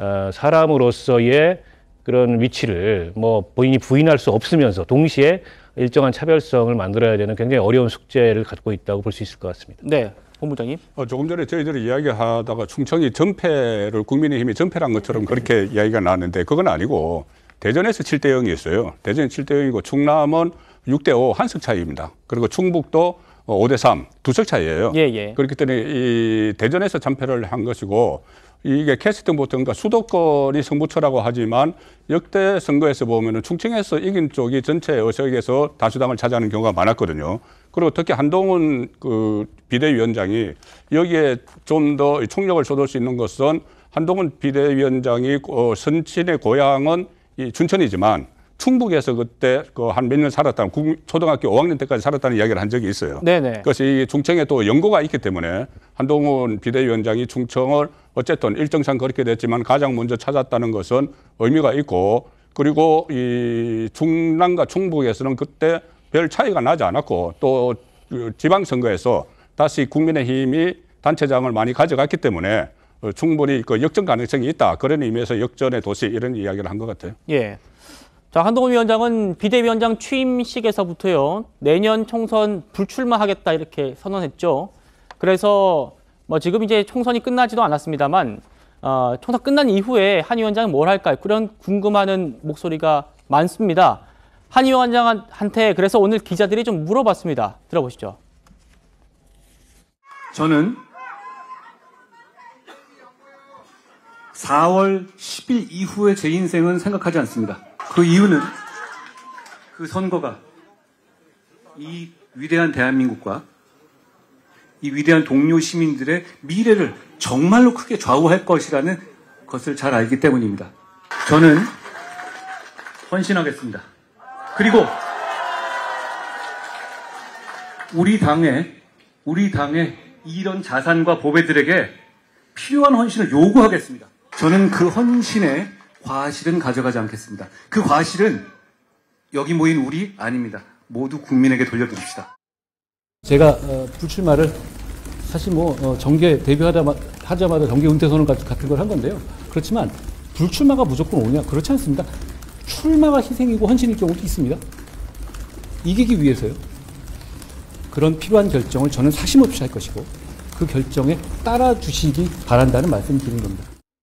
사람으로서의 그런 위치를 뭐 본인이 부인할 수 없으면서 동시에 일정한 차별성을 만들어야 되는 굉장히 어려운 숙제를 갖고 있다고 볼 수 있을 것 같습니다. 네. 본부장님. 조금 전에 저희들이 이야기하다가 충청이 전패를 국민의힘이 전패란 것처럼 그렇게 이야기가 나왔는데 그건 아니고 대전에서 7대 0이었어요. 대전이 7대 0이고 충남은 6대 5 한 석 차이입니다. 그리고 충북도 5대 3 두 석 차이예요. 예. 그렇기 때문에 이 대전에서 참패를 한 것이고 이게 캐스팅 보통과 수도권이 승부처라고 하지만 역대 선거에서 보면은 충청에서 이긴 쪽이 전체 의석에서 다수당을 차지하는 경우가 많았거든요. 그리고 특히 한동훈 그 비대위원장이 여기에 좀 더 총력을 쏟을 수 있는 것은 한동훈 비대위원장이 선친의 고향은 이 춘천이지만 충북에서 그때 그 한 몇 년 살았다는 초등학교 5학년 때까지 살았다는 이야기를 한 적이 있어요. 네네. 그래서 이 충청에 또 연고가 있기 때문에 한동훈 비대위원장이 충청을 어쨌든 일정상 그렇게 됐지만 가장 먼저 찾았다는 것은 의미가 있고 그리고 이 충남과 충북에서는 그때 별 차이가 나지 않았고 또 지방선거에서 다시 국민의힘이 단체장을 많이 가져갔기 때문에 충분히 그 역전 가능성이 있다. 그런 의미에서 역전의 도시 이런 이야기를 한 것 같아요. 예. 자, 한동훈 위원장은 비대위원장 취임식에서부터요. 내년 총선 불출마하겠다 이렇게 선언했죠. 그래서 뭐 지금 이제 총선이 끝나지도 않았습니다만 총선 끝난 이후에 한 위원장은 뭘 할까 그런 궁금하는 목소리가 많습니다. 한 위원장한테 그래서 오늘 기자들이 좀 물어봤습니다. 들어보시죠. 저는 4월 10일 이후의 제 인생은 생각하지 않습니다. 그 이유는 그 선거가 이 위대한 대한민국과 이 위대한 동료 시민들의 미래를 정말로 크게 좌우할 것이라는 것을 잘 알기 때문입니다. 저는 헌신하겠습니다. 그리고 우리 당의 이런 자산과 보배들에게 필요한 헌신을 요구하겠습니다. 저는 그 헌신의 과실은 가져가지 않겠습니다. 그 과실은 여기 모인 우리 아닙니다. 모두 국민에게 돌려드립시다. 제가 불출마를 사실 정계 데뷔하자마자 정계 은퇴선언 같은 걸 한 건데요. 그렇지만 불출마가 무조건 오냐? 그렇지 않습니다. 출마가 희생이고 헌신일 경우도 있습니다. 이기기 위해서요. 그런 필요한 결정을 저는 사심없이 할 것이고 그 결정에 따라주시기 바란다는 말씀을 드리는 겁니다.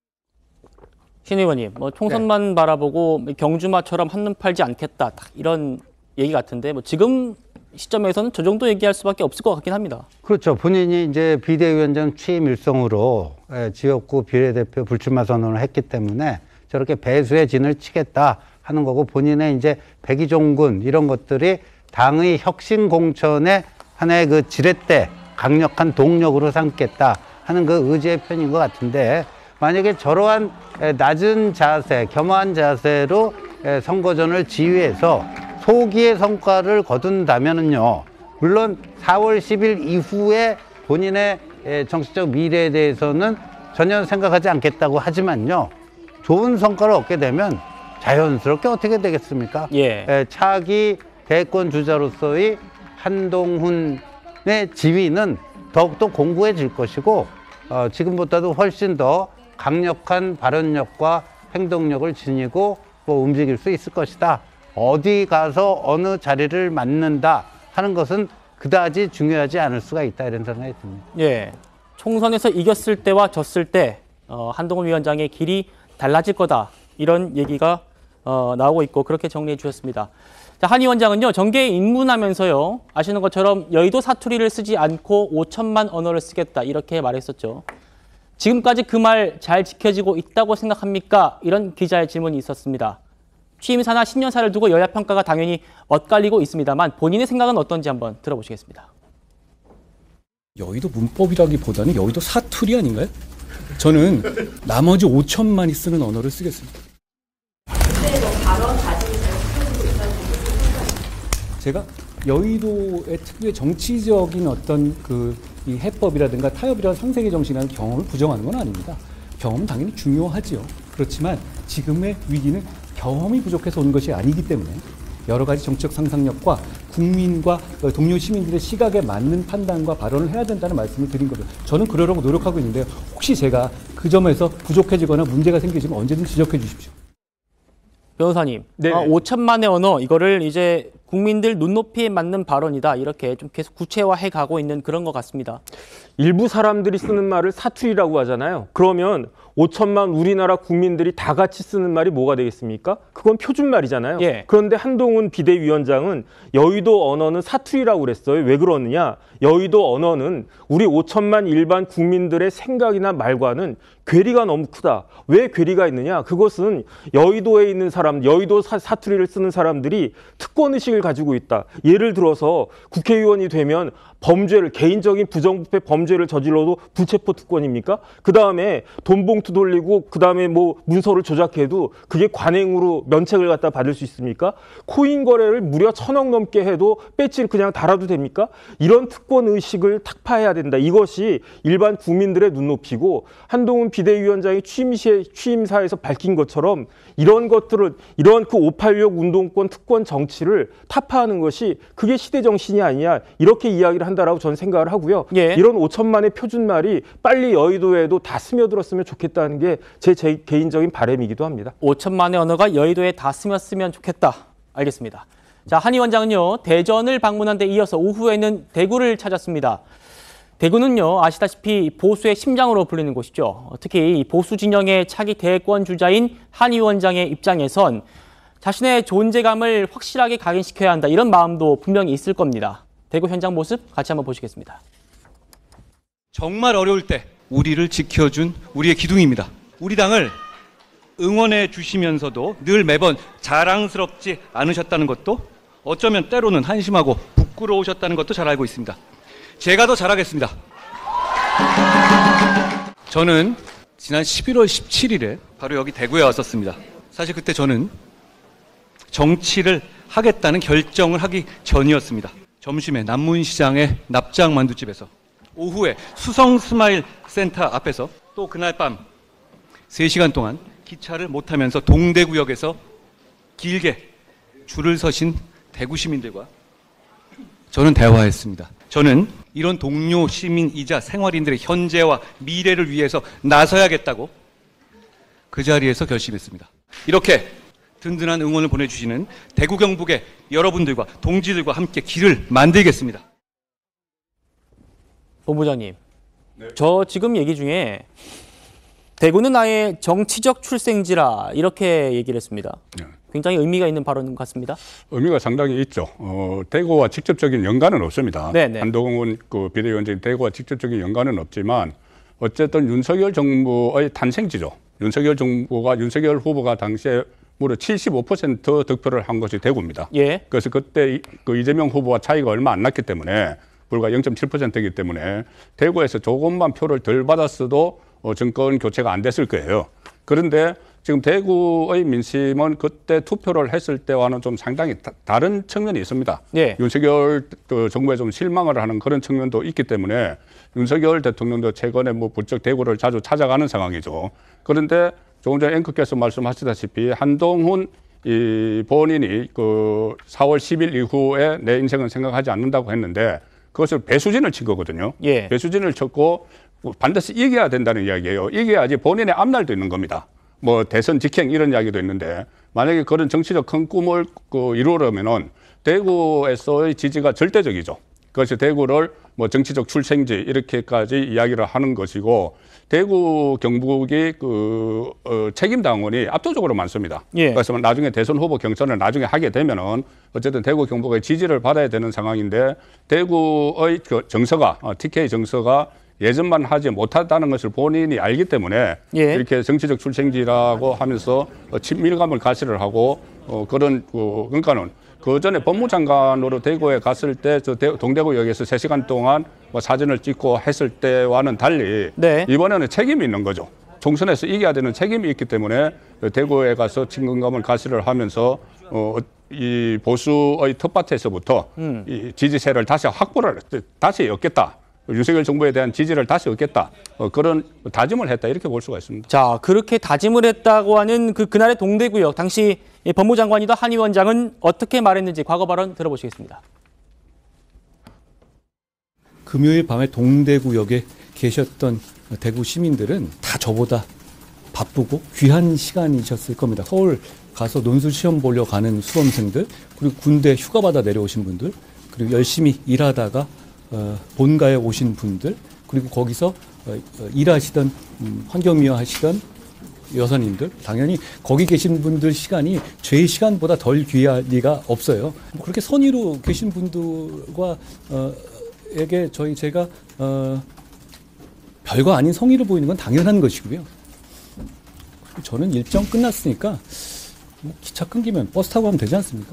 신 의원님, 총선만 바라보고 경주마처럼 한눈 팔지 않겠다 이런 얘기 같은데 지금 시점에서는 저 정도 얘기할 수밖에 없을 것 같긴 합니다. 그렇죠. 본인이 이제 비대위원장 취임 일성으로 지역구 비례대표 불출마 선언을 했기 때문에 저렇게 배수의 진을 치겠다 하는 거고 본인의 이제 백의종군 이런 것들이 당의 혁신 공천의 하나의 그 지렛대 강력한 동력으로 삼겠다 하는 그 의지의 편인 것 같은데 만약에 저러한 낮은 자세, 겸허한 자세로 선거전을 지휘해서 소기의 성과를 거둔다면은요, 물론 4월 10일 이후에 본인의 정치적 미래에 대해서는 전혀 생각하지 않겠다고 하지만요, 좋은 성과를 얻게 되면 자연스럽게 어떻게 되겠습니까? 차기 대권 주자로서의 한동훈의 지위는 더욱더 공고해질 것이고 지금보다도 훨씬 더 강력한 발언력과 행동력을 지니고 움직일 수 있을 것이다. 어디 가서 어느 자리를 맡는다 하는 것은 그다지 중요하지 않을 수가 있다 이런 생각이 듭니다. 예, 총선에서 이겼을 때와 졌을 때 한동훈 위원장의 길이 달라질 거다 이런 얘기가 나오고 있고 그렇게 정리해 주셨습니다. 자, 한 위원장은요 정계에 입문하면서요 아시는 것처럼 여의도 사투리를 쓰지 않고 5천만 언어를 쓰겠다 이렇게 말했었죠. 지금까지 그 말 잘 지켜지고 있다고 생각합니까? 이런 기자의 질문이 있었습니다. 취임사나 신년사를 두고 여야 평가가 당연히 엇갈리고 있습니다만 본인의 생각은 어떤지 한번 들어보시겠습니다. 여의도 문법이라기보다는 여의도 사투리 아닌가요? 저는 나머지 5천만이 쓰는 언어를 쓰겠습니다. 제가 여의도의 특유의 정치적인 어떤 이 해법이라든가 타협이라는 상생의 정신이라는 경험을 부정하는 건 아닙니다. 경험은 당연히 중요하지요. 그렇지만 지금의 위기는 경험이 부족해서 온 것이 아니기 때문에 여러 가지 정치적 상상력과 국민과 동료 시민들의 시각에 맞는 판단과 발언을 해야 된다는 말씀을 드린 겁니다. 저는 그러려고 노력하고 있는데요. 혹시 제가 그 점에서 부족해지거나 문제가 생기시면 언제든 지적해 주십시오. 변호사님, 5천만의 언어 이거를 이제 국민들 눈높이에 맞는 발언이다 이렇게 좀 계속 구체화해 가고 있는 그런 것 같습니다. 일부 사람들이 쓰는 말을 사투리라고 하잖아요. 그러면 5천만 우리나라 국민들이 다 같이 쓰는 말이 뭐가 되겠습니까? 그건 표준말이잖아요. 예. 그런데 한동훈 비대위원장은 여의도 언어는 사투리라고 그랬어요. 왜 그러느냐? 여의도 언어는 우리 5천만 일반 국민들의 생각이나 말과는 괴리가 너무 크다. 왜 괴리가 있느냐? 그것은 여의도에 있는 사람, 여의도 사투리를 쓰는 사람들이 특권의식을 가지고 있다. 예를 들어서 국회의원이 되면 범죄를, 개인적인 부정부패 범죄를 저질러도 불체포 특권입니까? 그 다음에 돈 봉투 돌리고 그 다음에 뭐 문서를 조작해도 그게 관행으로 면책을 갖다 받을 수 있습니까? 코인 거래를 무려 1,000억 넘게 해도 배지를 그냥 달아도 됩니까? 이런 특권 의식을 탁파해야 된다. 이것이 일반 국민들의 눈높이고 한동훈 비대위원장이 취임사에서 밝힌 것처럼 이런 것들을, 이런 그 586 운동권 특권 정치를 타파하는 것이 그게 시대 정신이 아니냐 이렇게 이야기를 한다라고 저는 생각을 하고요. 예. 이런 5천만의 표준말이 빨리 여의도에도 다 스며들었으면 좋겠다는 게 제 개인적인 바람이기도 합니다. 5천만의 언어가 여의도에 다 스며쓰면 좋겠다. 알겠습니다. 자, 한 위원장은요, 대전을 방문한 데 이어서 오후에는 대구를 찾았습니다. 대구는요, 아시다시피 보수의 심장으로 불리는 곳이죠. 특히 보수 진영의 차기 대권 주자인 한 위원장의 입장에선 자신의 존재감을 확실하게 각인시켜야 한다. 이런 마음도 분명히 있을 겁니다. 대구 현장 모습 같이 한번 보시겠습니다. 정말 어려울 때 우리를 지켜준 우리의 기둥입니다. 우리 당을 응원해 주시면서도 늘 매번 자랑스럽지 않으셨다는 것도 어쩌면 때로는 한심하고 부끄러우셨다는 것도 잘 알고 있습니다. 제가 더 잘하겠습니다. 저는 지난 11월 17일에 바로 여기 대구에 왔었습니다. 사실 그때 저는 정치를 하겠다는 결정을 하기 전이었습니다. 점심에 남문시장의 납작 만두집에서, 오후에 수성 스마일 센터 앞에서, 또 그날 밤 3시간 동안 기차를 못 타면서 동대구역에서 길게 줄을 서신 대구 시민들과 저는 대화했습니다. 저는 이런 동료 시민이자 생활인들의 현재와 미래를 위해서 나서야겠다고 그 자리에서 결심했습니다. 이렇게 든든한 응원을 보내주시는 대구 경북의 여러분들과 동지들과 함께 길을 만들겠습니다. 본부장님, 저 지금 얘기 중에 대구는 아예 정치적 출생지라 이렇게 얘기를 했습니다. 굉장히 의미가 있는 발언 같습니다. 의미가 상당히 있죠. 대구와 직접적인 연관은 없습니다. 네네. 한동훈 비대위원장이 대구와 직접적인 연관은 없지만 어쨌든 윤석열 정부의 탄생지죠. 윤석열 후보가 당시에 무려 75% 득표를 한 것이 대구입니다. 예. 그래서 그때 이재명 후보와 차이가 얼마 안 났기 때문에 불과 0.7%이기 때문에 대구에서 조금만 표를 덜 받았어도 정권 교체가 안 됐을 거예요. 그런데 지금 대구의 민심은 그때 투표를 했을 때와는 좀 상당히 다른 측면이 있습니다. 예. 윤석열 정부에 좀 실망을 하는 그런 측면도 있기 때문에 윤석열 대통령도 최근에 부쩍 대구를 자주 찾아가는 상황이죠. 그런데 조금 전에 앵커께서 말씀하시다시피 한동훈 본인이 4월 10일 이후에 내 인생은 생각하지 않는다고 했는데 그것을 배수진을 친 거거든요. 예. 배수진을 쳤고 반드시 이겨야 된다는 이야기예요. 이겨야지 본인의 앞날도 있는 겁니다. 대선 직행 이런 이야기도 있는데 만약에 그런 정치적 큰 꿈을 이루려면은 대구에서의 지지가 절대적이죠. 그것이 대구를 정치적 출생지 이렇게까지 이야기를 하는 것이고 대구 경북이 책임 당원이 압도적으로 많습니다. 예. 그래서 나중에 대선 후보 경선을 나중에 하게 되면은 어쨌든 대구 경북의 지지를 받아야 되는 상황인데 대구의 정서가 TK 정서가 예전만 하지 못하다는 것을 본인이 알기 때문에 예. 이렇게 정치적 출생지라고 하면서 친밀감을 가시를 하고 그러니까는 그 전에 법무장관으로 대구에 갔을 때 저 동대구역에서 3시간 동안 뭐 사진을 찍고 했을 때와는 달리 네. 이번에는 책임이 있는 거죠. 총선에서 이겨야 되는 책임이 있기 때문에 대구에 가서 친근감을 가시를 하면서 이 보수의 텃밭에서부터 이 지지세를 다시 확보를 다시 얻겠다. 윤석열 정부에 대한 지지를 다시 얻겠다. 그런 다짐을 했다. 이렇게 볼 수가 있습니다. 자, 그렇게 다짐을 했다고 하는 그날의 동대구역, 당시 법무장관이던 한 위원장은 어떻게 말했는지 과거 발언 들어보시겠습니다. 금요일 밤에 동대구역에 계셨던 대구 시민들은 다 저보다 바쁘고 귀한 시간이셨을 겁니다. 서울 가서 논술 시험 보려 가는 수험생들, 그리고 군대 휴가 받아 내려오신 분들, 그리고 열심히 일하다가 본가에 오신 분들, 그리고 거기서 일하시던 환경미화 하시던 여사님들, 당연히 거기 계신 분들 시간이 제 시간보다 덜 귀할 리가 없어요. 그렇게 선의로 계신 분들과 에게 제가 별거 아닌 성의를 보이는 건 당연한 것이고요. 저는 일정 끝났으니까 기차 끊기면 버스 타고 가면 되지 않습니까?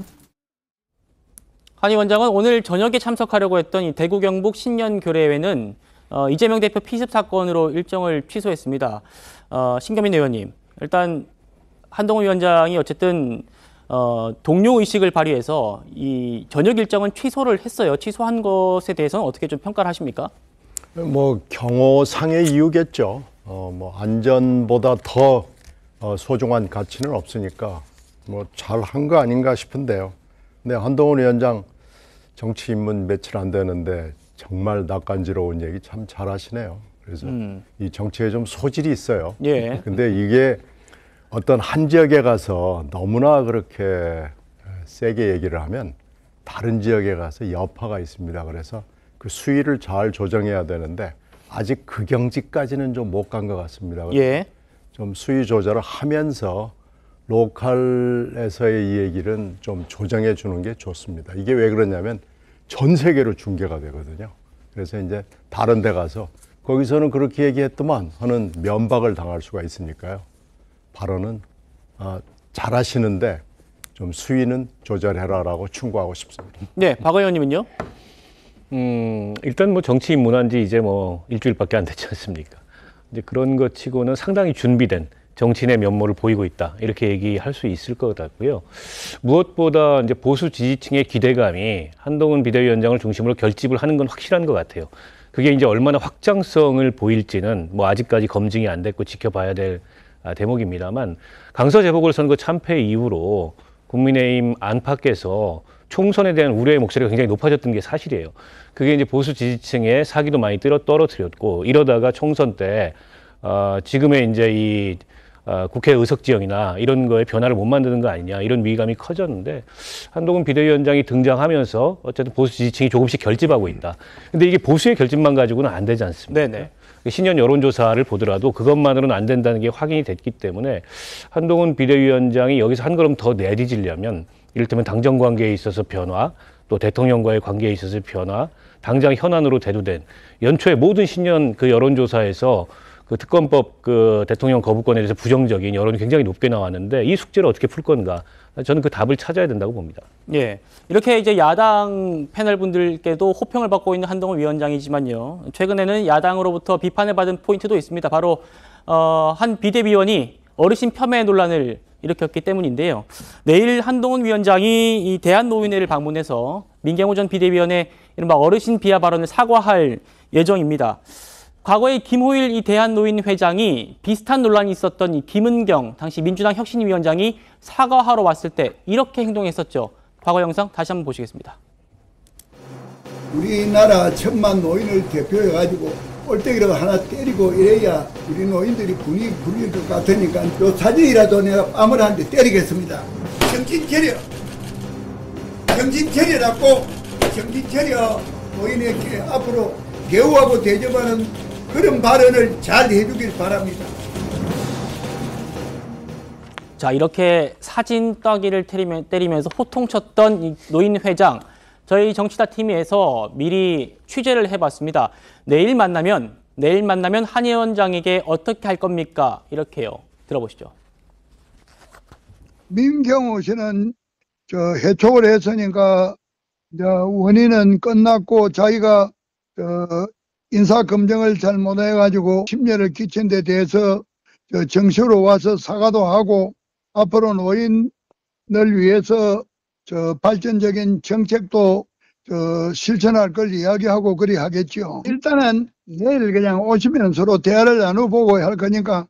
한 위원장은 오늘 저녁에 참석하려고 했던 이 대구 경북 신년 교례회는 이재명 대표 피습 사건으로 일정을 취소했습니다. 신경민 의원님, 일단 한동훈 위원장이 어쨌든 동료 의식을 발휘해서 이 저녁 일정은 취소를 했어요. 취소한 것에 대해서는 어떻게 좀 평가를 하십니까? 뭐 경호상의 이유겠죠. 뭐 안전보다 더 소중한 가치는 없으니까 뭐 잘한 거 아닌가 싶은데요. 근데 한동훈 위원장 정치 입문 며칠 안 되는데 정말 낯간지러운 얘기 참 잘하시네요. 그래서 이 정치에 좀 소질이 있어요. 예. 근데 이게 어떤 한 지역에 가서 너무나 그렇게 세게 얘기를 하면 다른 지역에 가서 여파가 있습니다. 그래서 그 수위를 잘 조정해야 되는데 아직 그 경지까지는 좀 못 간 것 같습니다. 예. 좀 수위 조절을 하면서 로컬에서의 이 얘기는 좀 조정해 주는 게 좋습니다. 이게 왜 그러냐면 전 세계로 중계가 되거든요. 그래서 이제 다른 데 가서 거기서는 그렇게 얘기했더만 하는 면박을 당할 수가 있으니까요. 발언은 잘하시는데 좀 수위는 조절해라라고 충고하고 싶습니다. 네, 박 의원님은요? 일단 뭐 정치 입문한 지 이제 뭐 일주일밖에 안 됐지 않습니까? 이제 그런 것 치고는 상당히 준비된 정치인의 면모를 보이고 있다. 이렇게 얘기할 수 있을 것 같고요. 무엇보다 이제 보수 지지층의 기대감이 한동훈 비대위원장을 중심으로 결집을 하는 건 확실한 것 같아요. 그게 이제 얼마나 확장성을 보일지는 뭐 아직까지 검증이 안 됐고 지켜봐야 될 대목입니다만, 강서 재보궐선거 참패 이후로 국민의힘 안팎에서 총선에 대한 우려의 목소리가 굉장히 높아졌던 게 사실이에요. 그게 이제 보수 지지층의 사기도 많이 떨어뜨렸고, 이러다가 총선 때 지금의 이제 이 국회 의석 지형이나 이런 거에 변화를 못 만드는 거 아니냐, 이런 위기감이 커졌는데, 한동훈 비대위원장이 등장하면서 어쨌든 보수 지지층이 조금씩 결집하고 있다. 근데 이게 보수의 결집만 가지고는 안 되지 않습니까? 네네. 신년 여론조사를 보더라도 그것만으로는 안 된다는 게 확인이 됐기 때문에 한동훈 비대위원장이 여기서 한 걸음 더 내디지려면 이를테면 당정 관계에 있어서 변화, 또 대통령과의 관계에 있어서 변화, 당장 현안으로 대두된 연초에 모든 신년 그 여론조사에서 그 특검법 그 대통령 거부권에 대해서 부정적인 여론이 굉장히 높게 나왔는데, 이 숙제를 어떻게 풀 건가? 저는 그 답을 찾아야 된다고 봅니다. 예. 이렇게 이제 야당 패널 분들께도 호평을 받고 있는 한동훈 위원장이지만요. 최근에는 야당으로부터 비판을 받은 포인트도 있습니다. 바로 한 비대위원이 어르신 폄훼 논란을 일으켰기 때문인데요. 내일 한동훈 위원장이 이 대한노인회를 방문해서 민경호 전 비대위원의 이른바 어르신 비하 발언을 사과할 예정입니다. 과거에 김호일 이 대한노인 회장이 비슷한 논란이 있었던 이 김은경 당시 민주당 혁신위원장이 사과하러 왔을 때 이렇게 행동했었죠. 과거 영상 다시 한번 보시겠습니다. 우리나라 1000만 노인을 대표해가지고 꼴대기로 하나 때리고 이래야 우리 노인들이 분위기 풀릴 것 같으니까 요 사진이라도 내가 뺨을 한 대 때리겠습니다. 정신 차려. 정신 차려라고 정신 차려. 노인에게 앞으로 개우하고 대접하는 그런 발언을 잘 해주길 바랍니다. 자, 이렇게 사진 따기를 때리면서 호통쳤던 이 노인 회장, 저희 정치다 TV에서 미리 취재를 해봤습니다. 내일 만나면 한 위원장에게 어떻게 할 겁니까? 이렇게요. 들어보시죠. 민경우 씨는 해촉을 했으니까 원인은 끝났고 자기가 인사검증을 잘못해가지고 심려를 끼친 데 대해서 정식으로 와서 사과도 하고 앞으로 노인을 위해서 발전적인 정책도 실천할 걸 이야기하고 그리 하겠죠. 일단은 내일 그냥 오시면 서로 대화를 나눠보고 할 거니까.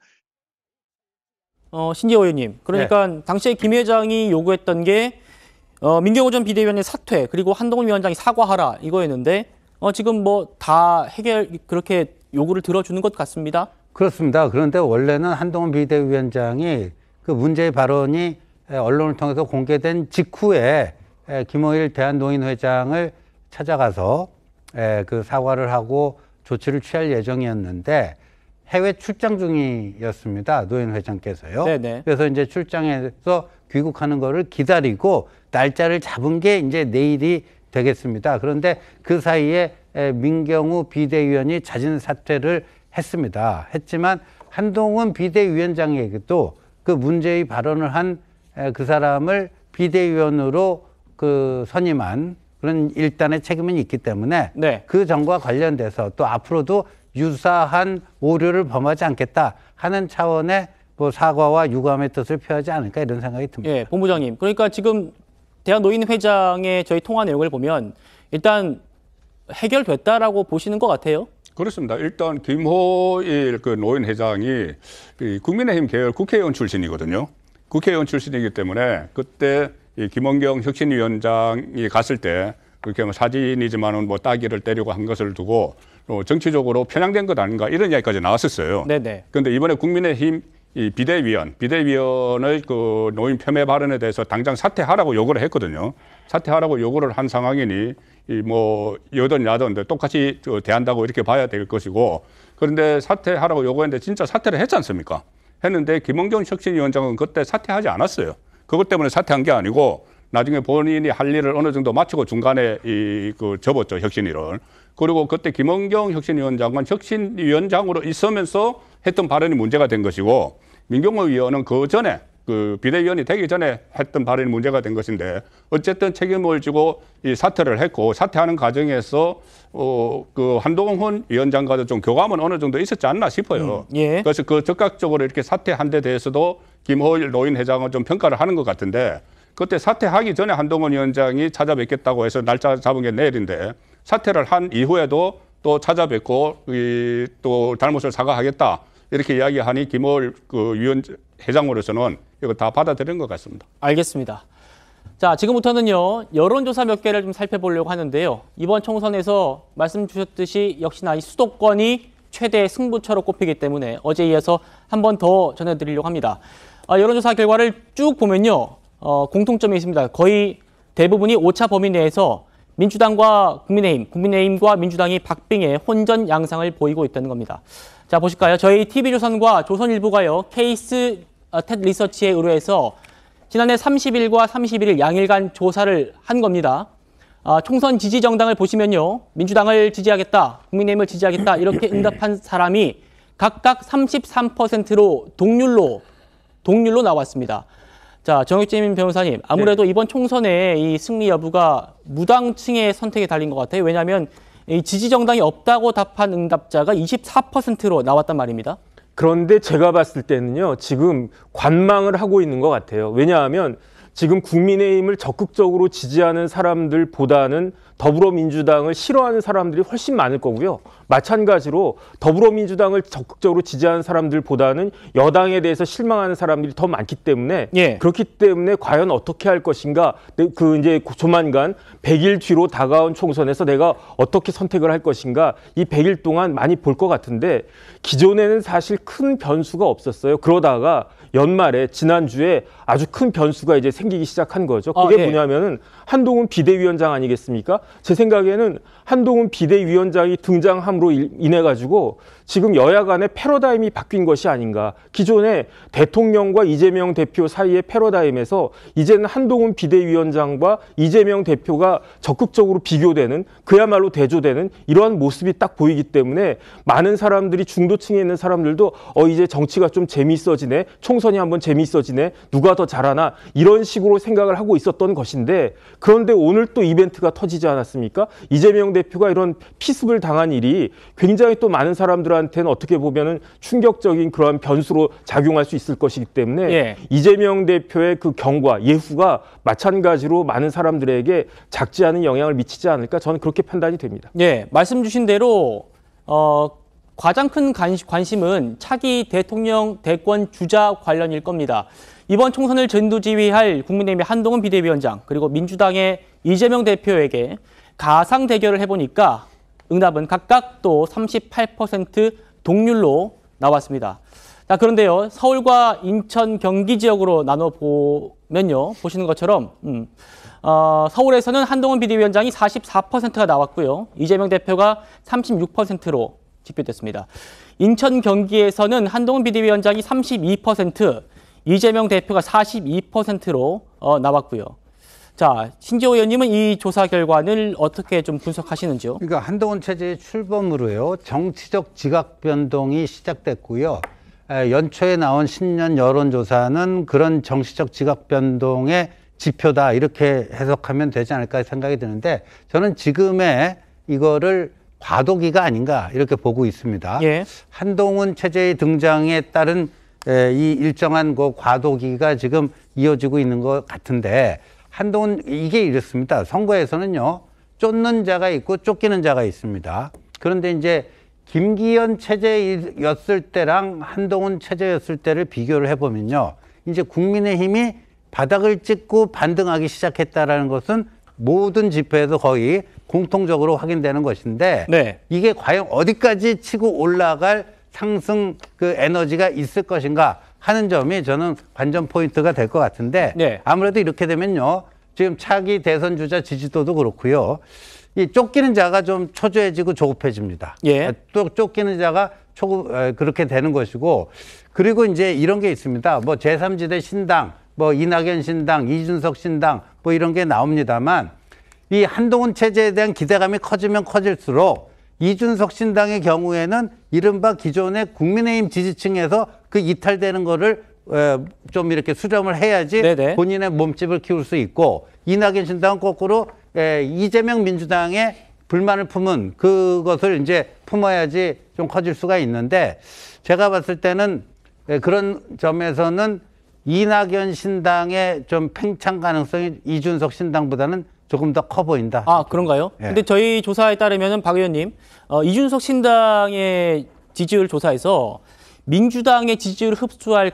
신재호 의원님, 그러니까 당시에 김 회장이 요구했던 게 민경호 전 비대위원의 사퇴 그리고 한동훈 위원장이 사과하라 이거였는데 지금 뭐 다 그렇게 요구를 들어주는 것 같습니다. 그렇습니다. 그런데 원래는 한동훈 비대위원장이 그 문제의 발언이 언론을 통해서 공개된 직후에 김호일 대한노인회장을 찾아가서 그 사과를 하고 조치를 취할 예정이었는데 해외 출장 중이었습니다. 노인회장께서요. 네네. 그래서 이제 출장에서 귀국하는 거를 기다리고 날짜를 잡은 게 이제 내일이 되겠습니다. 그런데 그 사이에 민경우 비대위원이 자진 사퇴를 했습니다. 했지만 한동훈 비대위원장에게도 그 문제의 발언을 한 그 사람을 비대위원으로 그 선임한 그런 일단의 책임은 있기 때문에 그 점과 관련돼서 또 앞으로도 유사한 오류를 범하지 않겠다 하는 차원의 뭐 사과와 유감의 뜻을 표하지 않을까 이런 생각이 듭니다. 예, 본부장님. 그러니까 지금 대한노인회장의 저희 통화 내용을 보면 일단 해결됐다라고 보시는 것 같아요. 그렇습니다. 일단 김호일 그 노인회장이 국민의힘 계열 국회의원 출신이거든요. 국회의원 출신이기 때문에 그때 이 김원경 혁신위원장이 갔을 때 그렇게 뭐 사진이지만은 뭐 따귀를 때리고 한 것을 두고 정치적으로 편향된 것 아닌가 이런 이야기까지 나왔었어요. 네네. 그런데 이번에 국민의힘 이 비대위원을 그 노인 폄훼 발언에 대해서 당장 사퇴하라고 요구를 했거든요. 사퇴하라고 요구를 한 상황이니 이 뭐 여든 야든 똑같이 대한다고 이렇게 봐야 될 것이고 그런데 사퇴하라고 요구했는데 진짜 사퇴를 했지 않습니까? 했는데 김원경 혁신위원장은 그때 사퇴하지 않았어요. 그것 때문에 사퇴한 게 아니고 나중에 본인이 할 일을 어느 정도 마치고 중간에 접었죠, 혁신위를. 그리고 그때 김원경 혁신위원장은 혁신위원장으로 있으면서 했던 발언이 문제가 된 것이고 민경호 의원은 그 전에 그 비대위원이 되기 전에 했던 발언이 문제가 된 것인데 어쨌든 책임을 지고 이 사퇴를 했고 사퇴하는 과정에서 그 한동훈 위원장과도 좀 교감은 어느 정도 있었지 않나 싶어요. 그래서 그 적극적으로 이렇게 사퇴한 데 대해서도 김호일 노인회장은 좀 평가를 하는 것 같은데 그때 사퇴하기 전에 한동훈 위원장이 찾아뵙겠다고 해서 날짜 잡은 게 내일인데 사퇴를 한 이후에도 또 찾아뵙고 또 잘못을 사과하겠다 이렇게 이야기하니 김호일 그 회장으로서는 이거 다 받아들인 것 같습니다. 알겠습니다. 자, 지금부터는요 여론조사 몇 개를 좀 살펴보려고 하는데요. 이번 총선에서 말씀 주셨듯이 역시나 이 수도권이 최대 승부처로 꼽히기 때문에 어제에 이어서 한 번 더 전해드리려고 합니다. 여론조사 결과를 쭉 보면요. 공통점이 있습니다. 거의 대부분이 오차 범위 내에서 민주당과 국민의힘과 민주당이 박빙의 혼전 양상을 보이고 있다는 겁니다. 자, 보실까요? 저희 TV조선과 조선일보가요. 케이스 텟 리서치에 의뢰해서 지난해 30일과 31일 양일간 조사를 한 겁니다. 총선 지지 정당을 보시면요. 민주당을 지지하겠다, 국민의힘을 지지하겠다 이렇게 응답한 사람이 각각 33%로 동률로 나왔습니다. 자, 정혁진 변호사님, 아무래도 이번 총선의 이 승리 여부가 무당층의 선택에 달린 것 같아요. 왜냐하면 이 지지 정당이 없다고 답한 응답자가 24%로 나왔단 말입니다. 그런데 제가 봤을 때는요, 지금 관망을 하고 있는 것 같아요. 왜냐하면 지금 국민의힘을 적극적으로 지지하는 사람들보다는 더불어민주당을 싫어하는 사람들이 훨씬 많을 거고요. 마찬가지로 더불어민주당을 적극적으로 지지하는 사람들보다는 여당에 대해서 실망하는 사람들이 더 많기 때문에 그렇기 때문에 과연 어떻게 할 것인가, 그 이제 조만간 100일 뒤로 다가온 총선에서 내가 어떻게 선택을 할 것인가, 이 100일 동안 많이 볼 것 같은데 기존에는 사실 큰 변수가 없었어요. 그러다가 연말에 지난주에 아주 큰 변수가 이제 생기기 시작한 거죠. 그게 뭐냐면은 한동훈 비대위원장 아니겠습니까? 제 생각에는 한동훈 비대위원장이 등장함으로 인해 가지고 지금 여야 간의 패러다임이 바뀐 것이 아닌가. 기존에 대통령과 이재명 대표 사이의 패러다임에서 이제는 한동훈 비대위원장과 이재명 대표가 적극적으로 비교되는, 그야말로 대조되는 이러한 모습이 딱 보이기 때문에 많은 사람들이, 중도층에 있는 사람들도 이제 정치가 좀 재미있어지네, 총선 총선이 한번 재미있어지네, 누가 더 잘하나 이런 식으로 생각을 하고 있었던 것인데, 그런데 오늘 또 이벤트가 터지지 않았습니까? 이재명 대표가 이런 피습을 당한 일이 굉장히 또 많은 사람들한테는 어떻게 보면은 충격적인 그러한 변수로 작용할 수 있을 것이기 때문에 예. 이재명 대표의 그 경과, 예후가 마찬가지로 많은 사람들에게 작지 않은 영향을 미치지 않을까, 저는 그렇게 판단이 됩니다. 예, 말씀 주신 대로 가장 큰 관심은 차기 대통령 대권 주자 관련일 겁니다. 이번 총선을 전두지휘할 국민의힘의 한동훈 비대위원장, 그리고 민주당의 이재명 대표에게 가상 대결을 해보니까 응답은 각각 또 38% 동률로 나왔습니다. 자, 그런데요, 서울과 인천, 경기 지역으로 나눠보면요, 보시는 것처럼 서울에서는 한동훈 비대위원장이 44%가 나왔고요, 이재명 대표가 36%로 집계됐습니다. 인천, 경기에서는 한동훈 비대위원장이 32%, 이재명 대표가 42%로 나왔고요. 자, 신지호 의원님은 이 조사 결과를 어떻게 좀 분석하시는지요? 그러니까 한동훈 체제의 출범으로요, 정치적 지각 변동이 시작됐고요. 연초에 나온 신년 여론조사는 그런 정치적 지각 변동의 지표다, 이렇게 해석하면 되지 않을까 생각이 드는데, 저는 지금의 이거를 과도기가 아닌가 이렇게 보고 있습니다. 예. 한동훈 체제의 등장에 따른 이 일정한 그 과도기가 지금 이어지고 있는 것 같은데, 한동훈, 이게 이렇습니다. 선거에서는요, 쫓는 자가 있고 쫓기는 자가 있습니다. 그런데 이제 김기현 체제였을 때랑 한동훈 체제였을 때를 비교를 해보면요, 이제 국민의힘이 바닥을 찍고 반등하기 시작했다라는 것은 모든 지표에서 거의 공통적으로 확인되는 것인데, 네. 이게 과연 어디까지 치고 올라갈 상승 그 에너지가 있을 것인가 하는 점이 저는 관전 포인트가 될 것 같은데, 네. 아무래도 이렇게 되면요, 지금 차기 대선 주자 지지도도 그렇고요, 이 쫓기는 자가 좀 초조해지고 조급해집니다. 예. 또 쫓기는 자가 그렇게 되는 것이고, 그리고 이제 이런 게 있습니다. 뭐 제3지대 신당, 뭐 이낙연 신당, 이준석 신당, 뭐 이런 게 나옵니다만, 이 한동훈 체제에 대한 기대감이 커지면 커질수록 이준석 신당의 경우에는 이른바 기존의 국민의힘 지지층에서 그 이탈되는 거를 좀 이렇게 수렴을 해야지 네네. 본인의 몸집을 키울 수 있고, 이낙연 신당은 거꾸로 이재명 민주당의 불만을 품은 그것을 이제 품어야지 좀 커질 수가 있는데, 제가 봤을 때는 그런 점에서는 이낙연 신당의 좀 팽창 가능성이 이준석 신당보다는 조금 더 커 보인다. 아, 그런가요? 예. 근데 저희 조사에 따르면 박 의원님, 이준석 신당의 지지율 조사에서 민주당의 지지율을 흡수할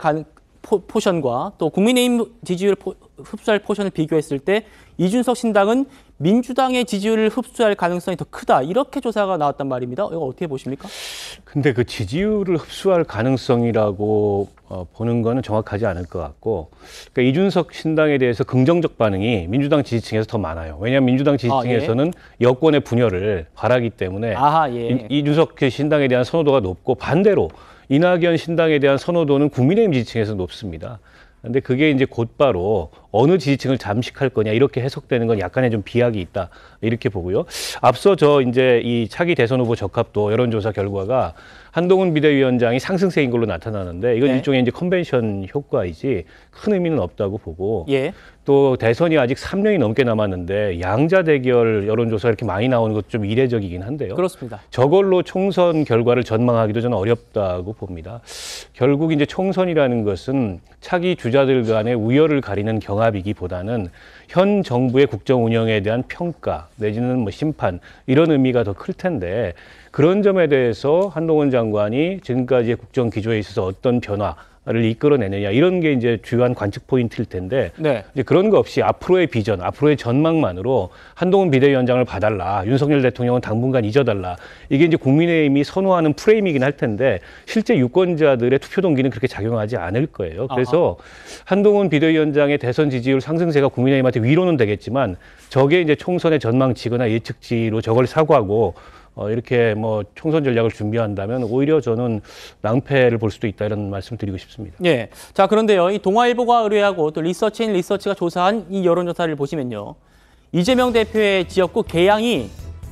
포션과 또 국민의힘 지지율을 흡수할 포션을 비교했을 때 이준석 신당은 민주당의 지지율을 흡수할 가능성이 더 크다, 이렇게 조사가 나왔단 말입니다. 이거 어떻게 보십니까? 근데 그 지지율을 흡수할 가능성이라고 보는 거는 정확하지 않을 것 같고, 그러니까 이준석 신당에 대해서 긍정적 반응이 민주당 지지층에서 더 많아요. 왜냐하면 민주당 지지층에서는 여권의 분열을 바라기 때문에 이준석 신당에 대한 선호도가 높고, 반대로 이낙연 신당에 대한 선호도는 국민의힘 지지층에서 높습니다. 근데 그게 이제 곧바로 어느 지지층을 잠식할 거냐, 이렇게 해석되는 건 약간의 좀 비약이 있다, 이렇게 보고요. 앞서 이제 이 차기 대선 후보 적합도 여론조사 결과가 한동훈 비대위원장이 상승세인 걸로 나타나는데, 이건 일종의 이제 컨벤션 효과이지 큰 의미는 없다고 보고, 또 대선이 아직 3년이 넘게 남았는데 양자 대결 여론조사가 이렇게 많이 나오는 것도 좀 이례적이긴 한데요. 그렇습니다. 저걸로 총선 결과를 전망하기도 저는 어렵다고 봅니다. 결국 이제 총선이라는 것은 차기 주자들 간의 우열을 가리는 경합이기보다는 현 정부의 국정 운영에 대한 평가 내지는 뭐 심판, 이런 의미가 더 클 텐데, 그런 점에 대해서 한동훈 장관이 지금까지의 국정 기조에 있어서 어떤 변화를 이끌어내느냐, 이런 게 이제 주요한 관측 포인트일 텐데, 이제 그런 거 없이 앞으로의 비전, 앞으로의 전망만으로 한동훈 비대위원장을 봐달라, 윤석열 대통령은 당분간 잊어달라, 이게 이제 국민의힘이 선호하는 프레임이긴 할 텐데, 실제 유권자들의 투표 동기는 그렇게 작용하지 않을 거예요. 그래서 한동훈 비대위원장의 대선 지지율 상승세가 국민의힘한테 위로는 되겠지만, 저게 이제 총선의 전망치거나 예측치로 저걸 사고하고 이렇게 뭐 총선 전략을 준비한다면 오히려 저는 낭패를 볼 수도 있다, 이런 말씀을 드리고 싶습니다. 예. 자, 그런데요, 이 동아일보가 의뢰하고 또 리서치인 리서치가 조사한 이 여론조사를 보시면요, 이재명 대표의 지역구 계양이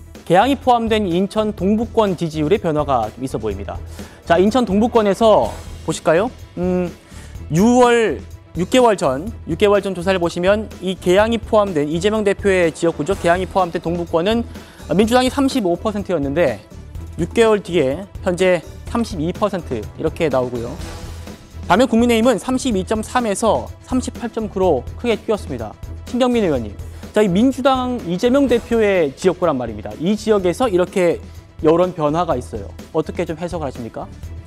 포함된 인천 동부권 지지율의 변화가 좀 있어 보입니다. 자, 인천 동부권에서 보실까요? 6개월 전 조사를 보시면 이 계양이 포함된 이재명 대표의 지역구죠. 계양이 포함된 동북권은 민주당이 35%였는데 6개월 뒤에 현재 32% 이렇게 나오고요. 반면 국민의힘은 32.3에서 38.9로 크게 뛰었습니다. 신경민 의원님, 자, 이 민주당 이재명 대표의 지역구란 말입니다. 이 지역에서 이렇게 여론 변화가 있어요. 어떻게 좀 해석을 하십니까?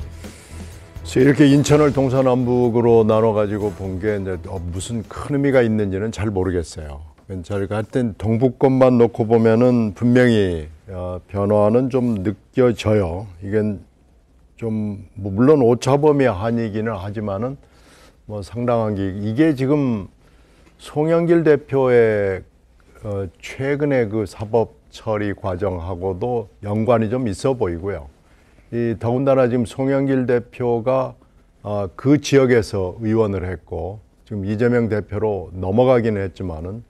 이렇게 인천을 동서남북으로 나눠가지고 본 게 이제 무슨 큰 의미가 있는지는 잘 모르겠어요. 저희가 하여튼 동북권만 놓고 보면은 분명히 변화는 좀 느껴져요. 이건 좀 물론 오차범위 한이기는 하지만은 뭐 상당한 게 이게 지금 송영길 대표의 최근의 그 사법 처리 과정하고도 연관이 좀 있어 보이고요. 더군다나 지금 송영길 대표가 그 지역에서 의원을 했고 지금 이재명 대표로 넘어가기는 했지만은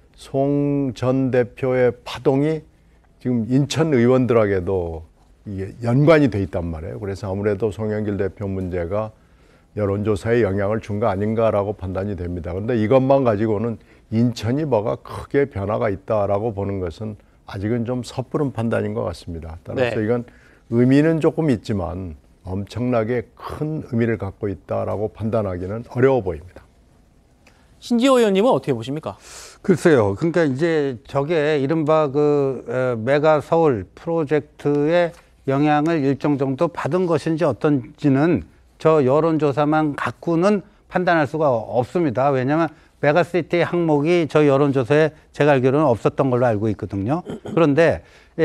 송 전 대표의 파동이 지금 인천 의원들에게도 이게 연관이 돼 있단 말이에요. 그래서 아무래도 송영길 대표 문제가 여론조사에 영향을 준 거 아닌가라고 판단이 됩니다. 그런데 이것만 가지고는 인천이 뭐가 크게 변화가 있다라고 보는 것은 아직은 좀 섣부른 판단인 것 같습니다. 따라서 네. 이건 의미는 조금 있지만 엄청나게 큰 의미를 갖고 있다라고 판단하기는 어려워 보입니다. 신지호 의원님은 어떻게 보십니까? 글쎄요. 그러니까 이제 저게 이른바 그 메가 서울 프로젝트의 영향을 일정 정도 받은 것인지 어떤지는 저 여론조사만 갖고는 판단할 수가 없습니다. 왜냐하면 메가시티 항목이 저 여론조사에 제가 알기로는 없었던 걸로 알고 있거든요. 그런데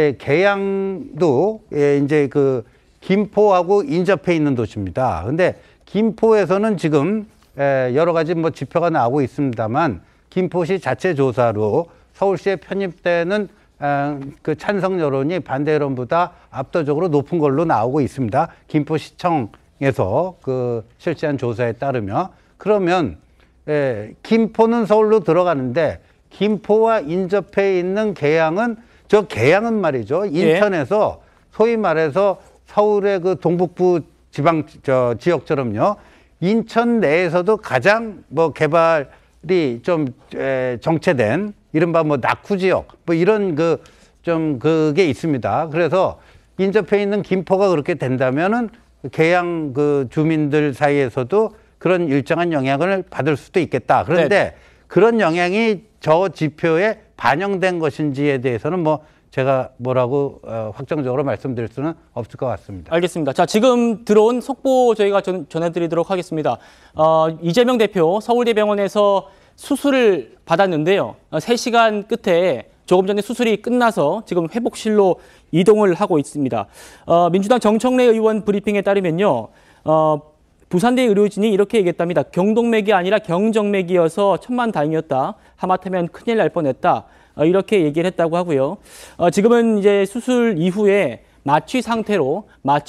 계양도 이제 그 김포하고 인접해 있는 도시입니다. 근데 김포에서는 지금 여러 가지 뭐 지표가 나오고 있습니다만 김포시 자체 조사로 서울시에 편입되는 그 찬성 여론이 반대 여론보다 압도적으로 높은 걸로 나오고 있습니다. 김포시청에서 그 실시한 조사에 따르면 그러면 김포는 서울로 들어가는데 김포와 인접해 있는 계양은 저 계양은 말이죠. 인천에서 소위 말해서 서울의 그 동북부 지방 지역처럼요. 인천 내에서도 가장 뭐 개발이 좀 정체된 이른바 뭐 낙후 지역 뭐 이런 그 좀 그게 있습니다. 그래서 인접해 있는 김포가 그렇게 된다면은 계양 그 주민들 사이에서도 그런 일정한 영향을 받을 수도 있겠다. 그런데 네. 그런 영향이 저 지표에 반영된 것인지에 대해서는 뭐 제가 뭐라고 확정적으로 말씀드릴 수는 없을 것 같습니다. 알겠습니다. 자, 지금 들어온 속보 저희가 전해드리도록 하겠습니다. 이재명 대표 서울대병원에서 수술을 받았는데요. 3시간 끝에 조금 전에 수술이 끝나서 지금 회복실로 이동을 하고 있습니다. 민주당 정청래 의원 브리핑에 따르면요. 부산대 의료진이 이렇게 얘기했답니다. 경동맥이 아니라 경정맥이어서 천만다행이었다. 하마터면 큰일 날 뻔했다. 이렇게 얘기를 했다고 하고요. 지금은 이제 수술 이후에 마취 상태로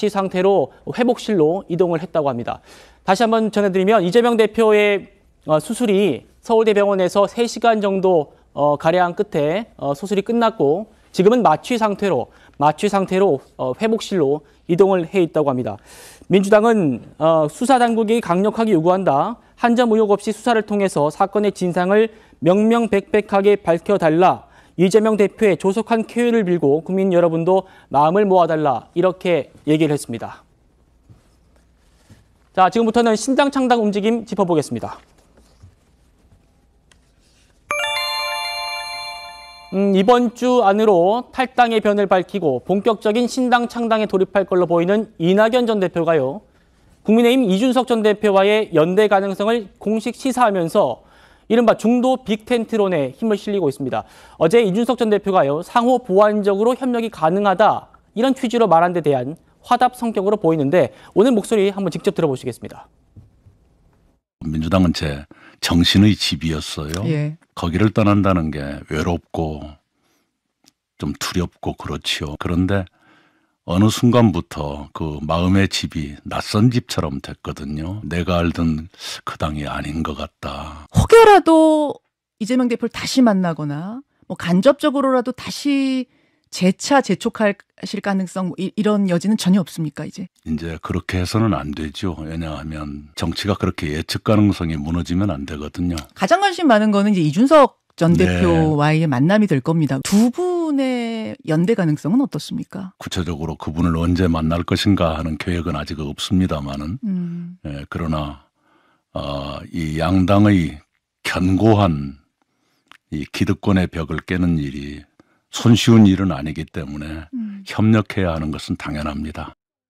회복실로 이동을 했다고 합니다. 다시 한번 전해드리면 이재명 대표의 수술이 서울대병원에서 3시간 정도 가량 끝에 수술이 끝났고 지금은 마취 상태로 회복실로 이동을 해 있다고 합니다. 민주당은 수사당국이 강력하게 요구한다. 한 점 의혹 없이 수사를 통해서 사건의 진상을 명명백백하게 밝혀달라. 이재명 대표의 조속한 쾌유를 빌고 국민 여러분도 마음을 모아달라. 이렇게 얘기를 했습니다. 자, 지금부터는 신당 창당 움직임 짚어보겠습니다. 이번 주 안으로 탈당의 변을 밝히고 본격적인 신당 창당에 돌입할 걸로 보이는 이낙연 전 대표가요. 국민의힘 이준석 전 대표와의 연대 가능성을 공식 시사하면서 이른바 중도 빅텐트론에 힘을 실리고 있습니다. 어제 이준석 전 대표가요. 상호 보완적으로 협력이 가능하다. 이런 취지로 말한 데 대한 화답 성격으로 보이는데 오늘 목소리 한번 직접 들어보시겠습니다. 민주당은 제 정신의 집이었어요. 예. 거기를 떠난다는 게 외롭고 좀 두렵고 그렇지요. 그런데 어느 순간부터 그 마음의 집이 낯선 집처럼 됐거든요. 내가 알던 그 당이 아닌 것 같다. 혹여라도 이재명 대표를 다시 만나거나 뭐 간접적으로라도 다시 재차 재촉하실 가능성 이런 여지는 전혀 없습니까, 이제? 이제 그렇게 해서는 안 되죠. 왜냐하면 정치가 그렇게 예측 가능성이 무너지면 안 되거든요. 가장 관심 많은 거는 이제 이준석 전 네. 대표와의 만남이 될 겁니다. 두 분의 연대 가능성은 어떻습니까? 구체적으로 그분을 언제 만날 것인가 하는 계획은 아직 없습니다만은 그러나 이 양당의 견고한 이 기득권의 벽을 깨는 일이 손쉬운 일은 아니기 때문에 협력해야 하는 것은 당연합니다.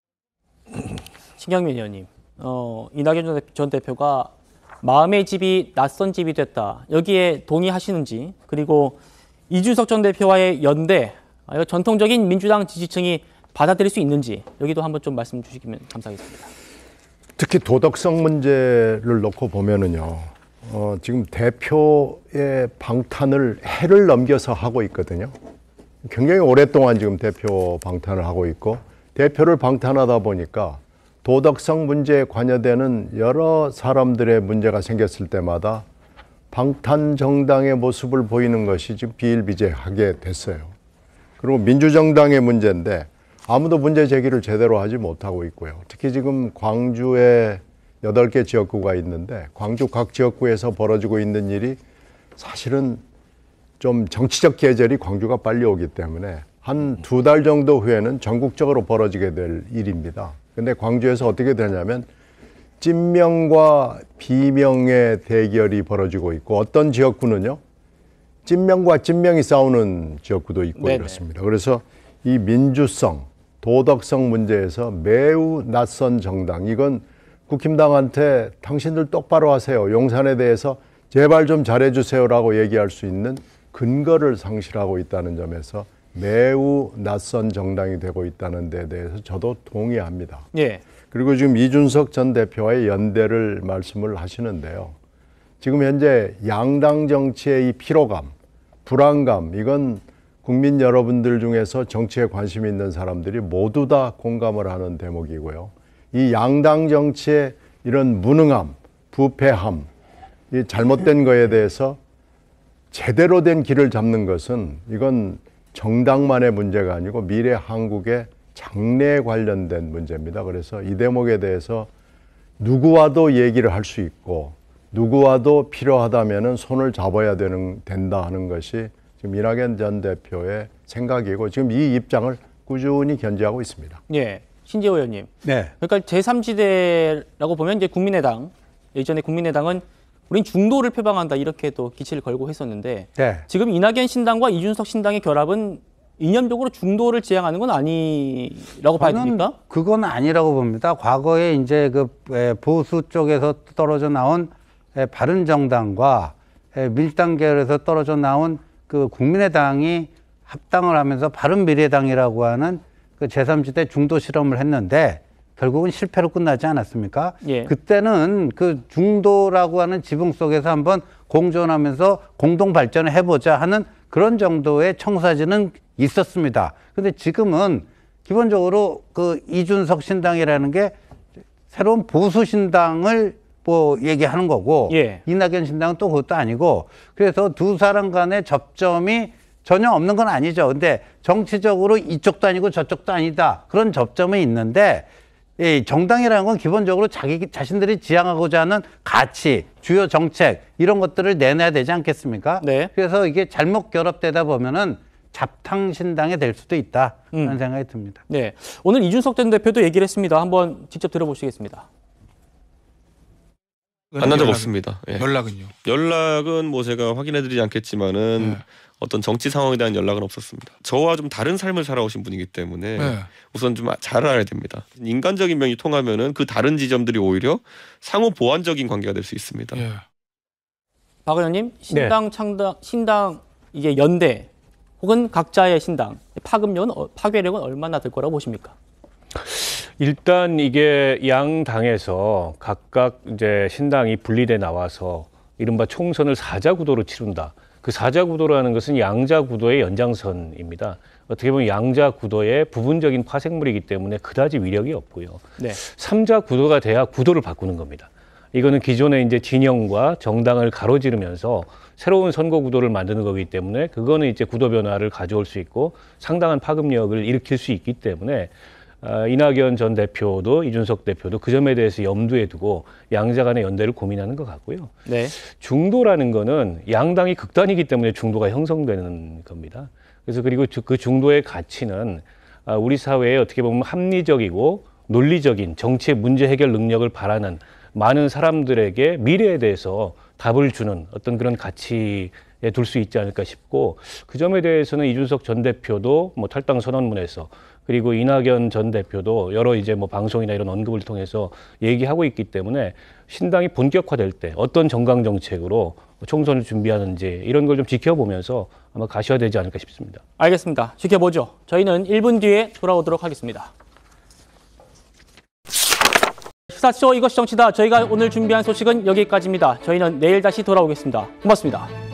신경민 의원님, 이낙연 전 대표가 마음의 집이 낯선 집이 됐다. 여기에 동의하시는지, 그리고 이준석 전 대표와의 연대, 전통적인 민주당 지지층이 받아들일 수 있는지 여기도 한번 좀 말씀 주시면 감사하겠습니다. 특히 도덕성 문제를 놓고 보면은요, 지금 대표의 방탄을 해를 넘겨서 하고 있거든요. 굉장히 오랫동안 지금 대표 방탄을 하고 있고, 대표를 방탄하다 보니까 도덕성 문제에 관여되는 여러 사람들의 문제가 생겼을 때마다 방탄 정당의 모습을 보이는 것이 지금 비일비재하게 됐어요. 그리고 민주정당의 문제인데 아무도 문제 제기를 제대로 하지 못하고 있고요. 특히 지금 광주에 8개 지역구가 있는데 광주 각 지역구에서 벌어지고 있는 일이 사실은 좀 정치적 계절이 광주가 빨리 오기 때문에 한 2달 정도 후에는 전국적으로 벌어지게 될 일입니다. 근데 광주에서 어떻게 되냐면 찐명과 비명의 대결이 벌어지고 있고, 어떤 지역구는요, 찐명과 찐명이 싸우는 지역구도 있고 네네. 이렇습니다. 그래서 이 민주성, 도덕성 문제에서 매우 낯선 정당, 이건 국힘당한테 당신들 똑바로 하세요, 용산에 대해서 제발 좀 잘해주세요라고 얘기할 수 있는 근거를 상실하고 있다는 점에서 매우 낯선 정당이 되고 있다는 데 대해서 저도 동의합니다. 예. 그리고 지금 이준석 전 대표와의 연대를 말씀을 하시는데요. 지금 현재 양당 정치의 이 피로감, 불안감, 이건 국민 여러분들 중에서 정치에 관심 있는 사람들이 모두 다 공감을 하는 대목이고요. 이 양당 정치의 이런 무능함, 부패함, 이 잘못된 거에 대해서 제대로 된 길을 잡는 것은 이건 정당만의 문제가 아니고 미래 한국의 장래에 관련된 문제입니다. 그래서 이 대목에 대해서 누구와도 얘기를 할 수 있고 누구와도 필요하다면 손을 잡아야 된다 하는 것이 지금 이낙연 전 대표의 생각이고 지금 이 입장을 꾸준히 견지하고 있습니다. 예, 신재호 의원님. 네. 그러니까 제3지대라고 보면 이제 국민의당, 예전에 국민의당은 우린 중도를 표방한다 이렇게 또 기치를 걸고 했었는데 네. 지금 이낙연 신당과 이준석 신당의 결합은 이념적으로 중도를 지향하는 건 아니라고 봐야 됩니까? 그건 아니라고 봅니다. 과거에 이제 그 보수 쪽에서 떨어져 나온 바른정당과 민주당 계열에서 떨어져 나온 그 국민의당이 합당을 하면서 바른미래당이라고 하는 그 제3지대 중도 실험을 했는데 결국은 실패로 끝나지 않았습니까? 예. 그때는 그 중도라고 하는 지붕 속에서 한번 공존하면서 공동 발전을 해보자 하는 그런 정도의 청사진은 있었습니다. 근데 지금은 기본적으로 그 이준석 신당이라는 게 새로운 보수 신당을 뭐 얘기하는 거고 예. 이낙연 신당은 또 그것도 아니고 그래서 두 사람 간의 접점이 전혀 없는 건 아니죠. 근데 정치적으로 이쪽도 아니고 저쪽도 아니다. 그런 접점이 있는데 이 정당이라는 건 기본적으로 자신들이 지향하고자 하는 가치, 주요 정책 이런 것들을 내놔야 되지 않겠습니까? 네. 그래서 이게 잘못 결합되다 보면은 잡탕신당이 될 수도 있다 하는 생각이 듭니다. 네, 오늘 이준석 전 대표도 얘기를 했습니다. 한번 직접 들어보시겠습니다. 만난 적 없습니다. 예. 연락은요? 연락은 뭐 제가 확인해드리지 않겠지만은 어떤 정치 상황에 대한 연락은 없었습니다. 저와 좀 다른 삶을 살아오신 분이기 때문에 우선 좀 잘 알아야 됩니다. 인간적인 면이 통하면은 그 다른 지점들이 오히려 상호 보완적인 관계가 될 수 있습니다. 박 의원님, 신당 창당, 신당 이게 연대 혹은 각자의 신당 파괴력은 얼마나 될 거라고 보십니까? 일단 이게 양 당에서 각각 이제 신당이 분리돼 나와서 이른바 총선을 사자구도로 치른다. 그 사자구도라는 것은 양자구도의 연장선입니다. 어떻게 보면 양자구도의 부분적인 파생물이기 때문에 그다지 위력이 없고요. 네. 3자구도가 돼야 구도를 바꾸는 겁니다. 이거는 기존의 이제 진영과 정당을 가로지르면서 새로운 선거 구도를 만드는 거기 때문에 그거는 이제 구도 변화를 가져올 수 있고 상당한 파급력을 일으킬 수 있기 때문에 이낙연 전 대표도 이준석 대표도 그 점에 대해서 염두에 두고 양자 간의 연대를 고민하는 것 같고요. 네. 중도라는 거는 양당이 극단이기 때문에 중도가 형성되는 겁니다. 그래서 그리고 그 중도의 가치는 우리 사회에 어떻게 보면 합리적이고 논리적인 정치의 문제 해결 능력을 바라는 많은 사람들에게 미래에 대해서 답을 주는 어떤 그런 가치에 둘 수 있지 않을까 싶고 그 점에 대해서는 이준석 전 대표도 뭐 탈당 선언문에서 그리고 이낙연 전 대표도 여러 이제 뭐 방송이나 이런 언급을 통해서 얘기하고 있기 때문에 신당이 본격화될 때 어떤 정강 정책으로 총선을 준비하는지 이런 걸 좀 지켜보면서 아마 가셔야 되지 않을까 싶습니다. 알겠습니다. 지켜보죠. 저희는 1분 뒤에 돌아오도록 하겠습니다. 시사쇼 이것이 정치다. 저희가 오늘 준비한 소식은 여기까지입니다. 저희는 내일 다시 돌아오겠습니다. 고맙습니다.